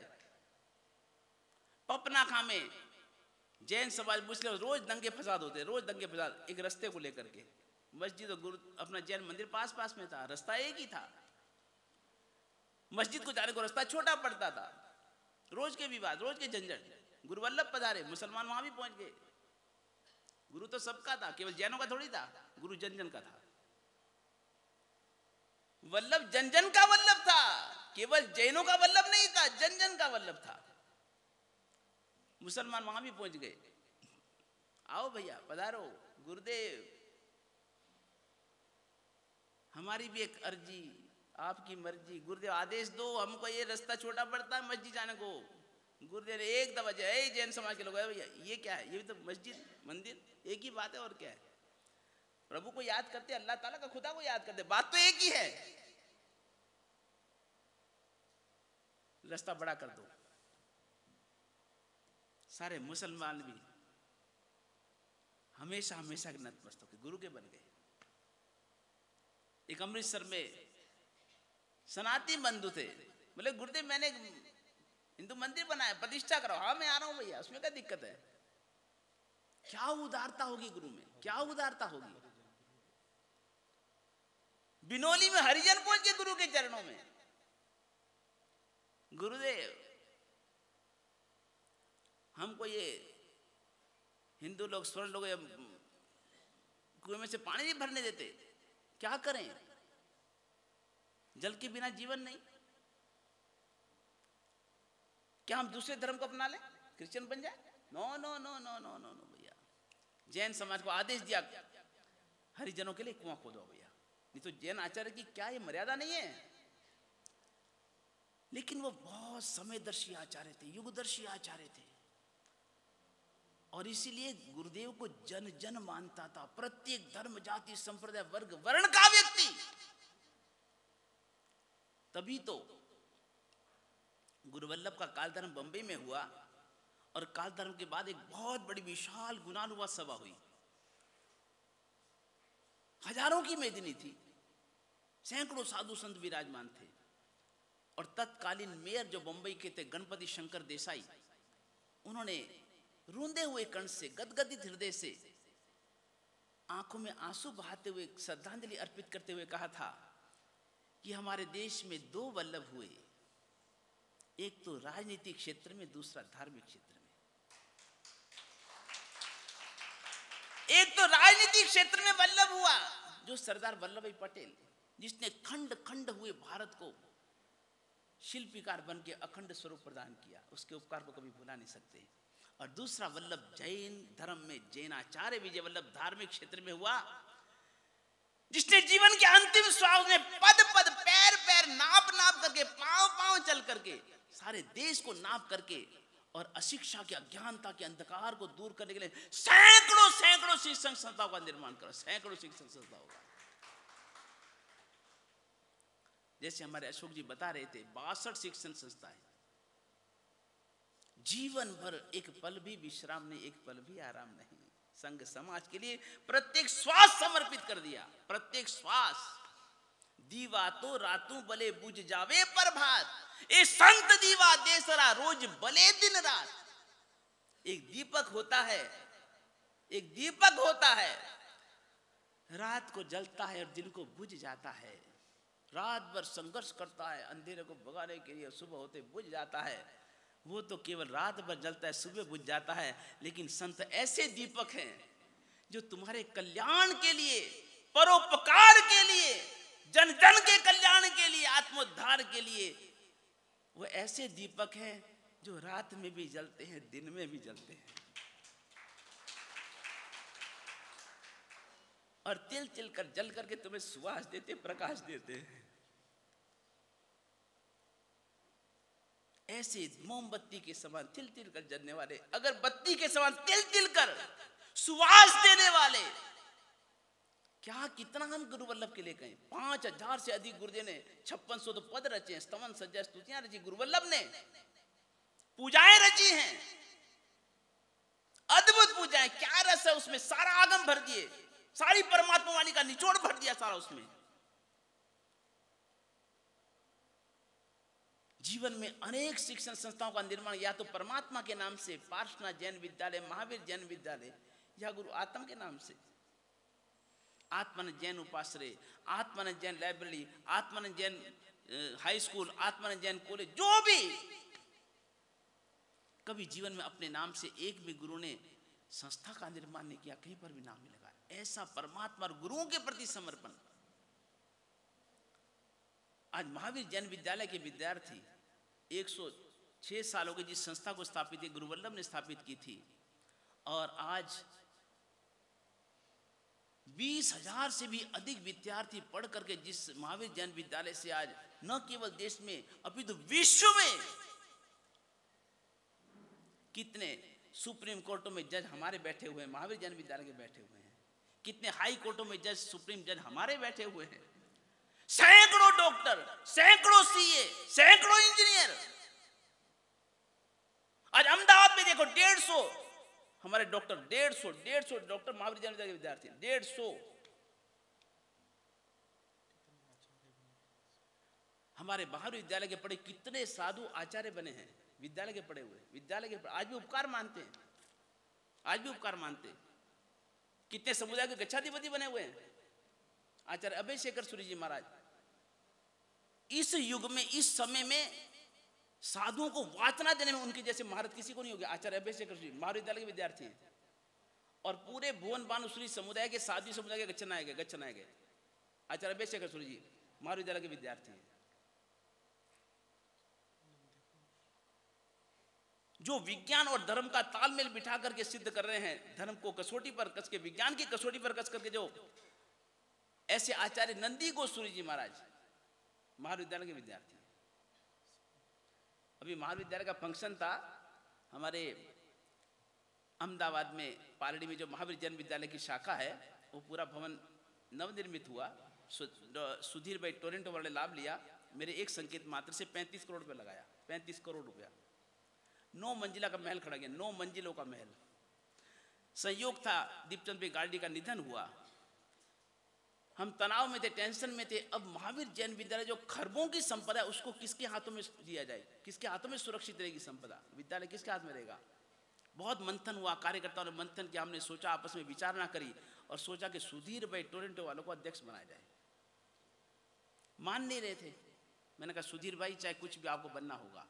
पपनाखा में जैन समाज मुस्लिम रोज दंगे फसाद होते, रोज दंगे फसाद, एक रास्ते को लेकर के। मस्जिद और गुरु अपना जैन मंदिर पास पास में था, रास्ता एक ही था, मस्जिद को जाने को रास्ता छोटा पड़ता था, रोज के विवाद, रोज के झंझट। गुरु वल्लभ पधारे, मुसलमान वहां भी पहुंच गए। गुरु तो सबका था, केवल जैनों का थोड़ी था, गुरु जन जन का था। वल्लभ जन जन का वल्लभ था, केवल जैनों का वल्लभ नहीं था, जन जन का वल्लभ था। मुसलमान वहां भी पहुंच गए, आओ भैया पधारो, गुरुदेव हमारी भी एक अर्जी, आपकी मर्जी, गुरुदेव आदेश दो, हमको ये रास्ता छोटा पड़ता है मस्जिद जाने को। गुरुदेव ने एक दफा जय जैन समाज के लोग, भैया ये क्या है, ये भी तो मस्जिद मंदिर एक ही बात है, और क्या है। प्रभु को याद करते, अल्लाह ताला का खुदा को याद करते, बात तो एक ही है, रास्ता बड़ा कर दो। सारे मुसलमान भी हमेशा हमेशा के नतमस्तक के गुरु के बन गए। एक अमृतसर में सनातनी बंधु थे, बोले गुरुदेव मैंने हिंदू मंदिर बनाया, प्रतिष्ठा कराओ। हाँ मैं आ रहा हूं भैया, उसमें क्या दिक्कत है। क्या उदारता होगी गुरु में, क्या उदारता होगी। बिनोली में हरिजन पहुंच के गुरु के चरणों में, गुरुदेव हमको ये हिंदू लोग स्वर्ण लोग कुएं में से पानी नहीं भरने देते, क्या करें, जल के बिना जीवन नहीं, क्या हम दूसरे धर्म को अपना लें, क्रिश्चियन बन जाए। No no no no no no no भैया, जैन समाज को आदेश दिया हरिजनों के लिए कुआं खोदो भैया, नहीं तो जैन आचार्य की क्या ये मर्यादा नहीं है। लेकिन वो बहुत समयदर्शी आचार्य थे, युगदर्शी आचार्य थे, और इसीलिए गुरुदेव को जन जन मानता था, प्रत्येक धर्म जाति संप्रदाय वर्ग वर्ण का व्यक्ति। तभी तो गुरु वल्लभ का काल धर्म बंबई में हुआ, और काल धर्म के बाद एक बहुत बड़ी विशाल गुणानुवाद सभा हुई, हजारों की मेदिनी थी, सैकड़ों साधु संत विराजमान थे। और तत्कालीन मेयर जो बंबई के थे गणपति शंकर देसाई, उन्होंने रूंधे हुए कंठ से, गदगदित हृदय से, आंखों में आंसू बहाते हुए श्रद्धांजलि अर्पित करते हुए कहा था कि हमारे देश में दो वल्लभ हुए, एक तो राजनीतिक क्षेत्र में, दूसरा धार्मिक क्षेत्र में। एक तो राजनीतिक क्षेत्र में वल्लभ हुआ जो सरदार वल्लभ भाई पटेल, जिसने खंड खंड हुए भारत को शिल्पीकार बन के अखंड स्वरूप प्रदान किया, उसके उपकार को कभी भुला नहीं सकते। और दूसरा वल्लभ जैन धर्म में जैनाचार्य विजय वल्लभ धार्मिक क्षेत्र में हुआ, जिसने जीवन के अंतिम श्वास में पद पद पैर पैर नाप नाप करके, पांव पांव चल करके, सारे देश को नाप करके, और अशिक्षा के अज्ञानता के अंधकार को दूर करने के लिए सैकड़ों सैकड़ों शिक्षण संस्थाओं का निर्माण करा, सैकड़ों शिक्षण संस्थाओं का। जैसे हमारे अशोक जी बता रहे थे, 62 शिक्षण संस्थाएं, जीवन भर एक पल भी विश्राम नहीं, एक पल भी आराम नहीं, संघ समाज के लिए प्रत्येक श्वास समर्पित कर दिया, प्रत्येक श्वास। दीवा तो रातों बले बुझ जावे प्रभात, ए संत दीवा देसरा रोज बले दिन रात। एक दीपक होता है, एक दीपक होता है, रात को जलता है और दिन को बुझ जाता है, रात भर संघर्ष करता है अंधेरे को भगाने के लिए, सुबह होते बुझ जाता है। वो तो केवल रात भर जलता है, सुबह बुझ जाता है। लेकिन संत ऐसे दीपक हैं जो तुम्हारे कल्याण के लिए, परोपकार के लिए, जन जन के कल्याण के लिए, आत्मोद्धार के लिए, वो ऐसे दीपक हैं जो रात में भी जलते हैं, दिन में भी जलते हैं। और तिल तिल कर जल करके तुम्हें सुवास देते, प्रकाश देते हैं। ऐसे मोमबत्ती के समान तिल तिल कर जलने वाले, अगरबत्ती के समान तिल तिल कर सुवास देने वाले, क्या कितना हम गुरु वल्लभ के लिए कहें। 5000 से अधिक गुरुदेव ने 5600 तो पद रचे, स्तवन सज्जा स्तुतियां रची, गुरु वल्लभ ने पूजाएं रची हैं, अद्भुत पूजाएं। क्या रस है उसमें, सारा आगम भर दिए, सारी परमात्मा वाणी का निचोड़ भर दिया सारा उसमें। जीवन में अनेक शिक्षण संस्थाओं का निर्माण या तो परमात्मा के नाम से, पार्श्वनाथ जैन विद्यालय, महावीर जैन विद्यालय, या गुरु आत्म के नाम से, आत्मानंद जैन उपाश्रय, Atmanand Jain library, Atmanand Jain high school, Atmanand Jain college, जो भी। कभी जीवन में अपने नाम से एक भी गुरु ने संस्था का निर्माण नहीं किया, कहीं पर भी नाम नहीं लगा। ऐसा परमात्मा और गुरुओं के प्रति समर्पण। आज महावीर जैन विद्यालय के विद्यार्थी 106 साल हो गए जिस संस्था को स्थापित है, गुरु वल्लभ ने स्थापित की थी, और आज 20,000 से भी अधिक विद्यार्थी पढ़ करके जिस महावीर जैन विद्यालय से आज न केवल देश में अपितु विश्व में कितने सुप्रीम कोर्टों में जज हमारे बैठे हुए हैं, महावीर जैन विद्यालय के बैठे हुए हैं। कितने हाई कोर्टों में जज, सुप्रीम जज हमारे बैठे हुए हैं। सैकड़ों डॉक्टर, सैकड़ों सीए, सैकड़ों इंजीनियर। आज अहमदाबाद में देखो 150 हमारे डॉक्टर, 150 डॉक्टर महावीर जैन विद्यालय के विद्यार्थी, 150। हमारे महावीर विद्यालय के पढ़े कितने साधु आचार्य बने हैं, विद्यालय के पढ़े हुए, विद्यालय के आज भी उपकार मानते हैं, आज भी उपकार मानते हैं। कितने समुदाय के गच्छाधिपति बने हुए हैं, आचार्य अभय शेखर सूरी जी महाराज। इस युग में, इस समय में साधुओं को वाचना देने में उनके जैसे महारत किसी को नहीं होगी। आचार्य अभय शेखर सूरी महावीर विद्यालय के विद्यार्थी हैं, और पूरे भुवन बानुसूरी समुदाय के, साधु समुदाय के गच्छनायक आचार्य अभय शेखर सूरी जी महावीर विद्यालय के विद्यार्थी हैं। जो विज्ञान और धर्म का तालमेल बिठा करके सिद्ध कर रहे हैं, धर्म को कसौटी पर कस के, विज्ञान की कसौटी पर कस करके, जो ऐसे आचार्य नंदी गोस्वामी जी महाराज महावीर विद्यालय के विद्यार्थी। अभी महावीर विद्यालय का फंक्शन था हमारे अहमदाबाद में, पालड़ी में जो महावीर जैन विद्यालय की शाखा है, वो पूरा भवन नवनिर्मित हुआ। सुधीर भाई टोरेंटो वाले लाभ लिया, मेरे एक संकेत मात्र से 35 करोड़ रुपया लगाया, 35 करोड़ रुपया। 9 मंजिला का महल खड़ा गया, 9 मंजिलों का महल। संयोग था दीपचंद भाई गार्डी का निधन हुआ, हम तनाव में थे, टेंशन में थे। अब महावीर जैन विद्यालय जो खरबों की संपदा है, उसको किसके हाथों में दिया जाए, किसके हाथों में सुरक्षित रहेगी संपदा, विद्यालय किसके हाथ में रहेगा। बहुत मंथन हुआ, कार्यकर्ताओं ने मंथन किया, हमने सोचा, आपस में विचारणा करी और सोचा कि सुधीर भाई टोरेंटो वालों को अध्यक्ष बनाया जाए। मान नहीं रहे थे, मैंने कहा सुधीर भाई चाहे कुछ भी आपको बनना होगा,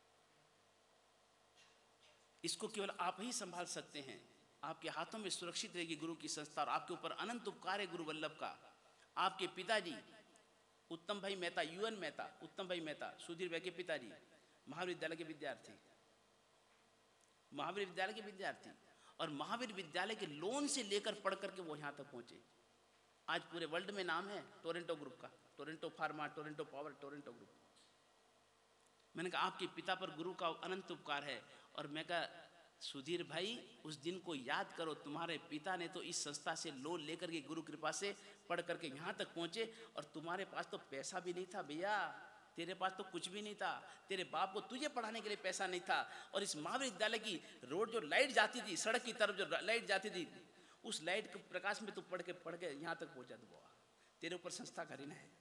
इसको केवल आप ही संभाल सकते हैं, आपके हाथों में सुरक्षित रहेगी गुरु की संस्था, और आपके ऊपर अनंत उपकार है गुरु वल्लभ का। आपके पिताजी उत्तम भाई मेहता, यूएन मेहता, उत्तम भाई मेहता, सुधीर भाई के पिताजी महावीर विद्यालय के विद्यार्थी, महावीर विद्यालय के विद्यार्थी, और महावीर विद्यालय के लोन से लेकर पढ़ करके वो यहाँ तक पहुंचे। आज पूरे वर्ल्ड में नाम है टोरेंटो ग्रुप का, Torrent Pharma, Torrent Power, Torrent group. मैंने कहा आपके पिता पर गुरु का अनंत उपकार है, और मैं कहा सुधीर भाई उस दिन को याद करो, तुम्हारे पिता ने तो इस संस्था से लोन लेकर के गुरु कृपा से पढ़ करके यहाँ तक पहुंचे, और तुम्हारे पास तो पैसा भी नहीं था भैया, तेरे पास तो कुछ भी नहीं था, तेरे बाप को तुझे पढ़ाने के लिए पैसा नहीं था। और इस महावीर विद्यालय की रोड जो लाइट जाती थी, सड़क की तरफ जो लाइट जाती थी, उस लाइट के प्रकाश में तू पढ़ के यहाँ तक पहुंचा, तो तेरे ऊपर संस्था का ऋण है।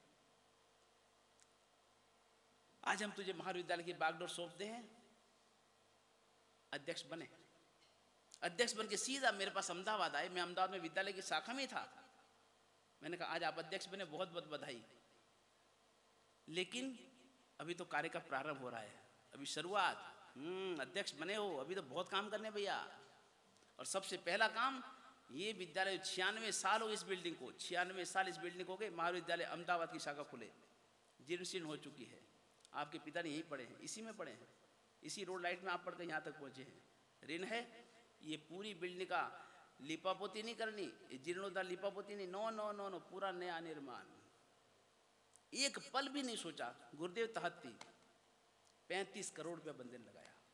आज हम तुझे महावीर विद्यालय की बागडोर सौंपते हैं, अध्यक्ष बने। अध्यक्ष बन के सीधा मेरे पास अहमदाबाद आए, मैं अहमदाबाद में विद्यालय की शाखा में था। मैंने कहा आज आप अध्यक्ष बने, बहुत बहुत बधाई, लेकिन अभी तो कार्य का प्रारंभ हो रहा है, अभी शुरुआत। अध्यक्ष बने हो, अभी तो बहुत काम करने भैया। और सबसे पहला काम ये विद्यालय 96 साल हो इस बिल्डिंग को, 96 साल इस बिल्डिंग हो गए। महाविद्यालय अहमदाबाद की शाखा खुले, जीर्ण शीर्ण हो चुकी है। आपके पिता ने यहीं पढ़े हैं, इसी में पढ़े हैं, इसी रोड लाइट में आप पढ़ कर यहाँ तक पहुँचे हैं। ऋण है ये पूरी बिल्डिंग का लिपापोती नहीं करनी, जीर्णोद्धार लिपापोती नहीं, नो नो नो नो, पूरा नया निर्माण। एक पल भी नहीं सोचा। गुरुदेव तहत्ती 35 करोड़ रुपया बंधन लगाया।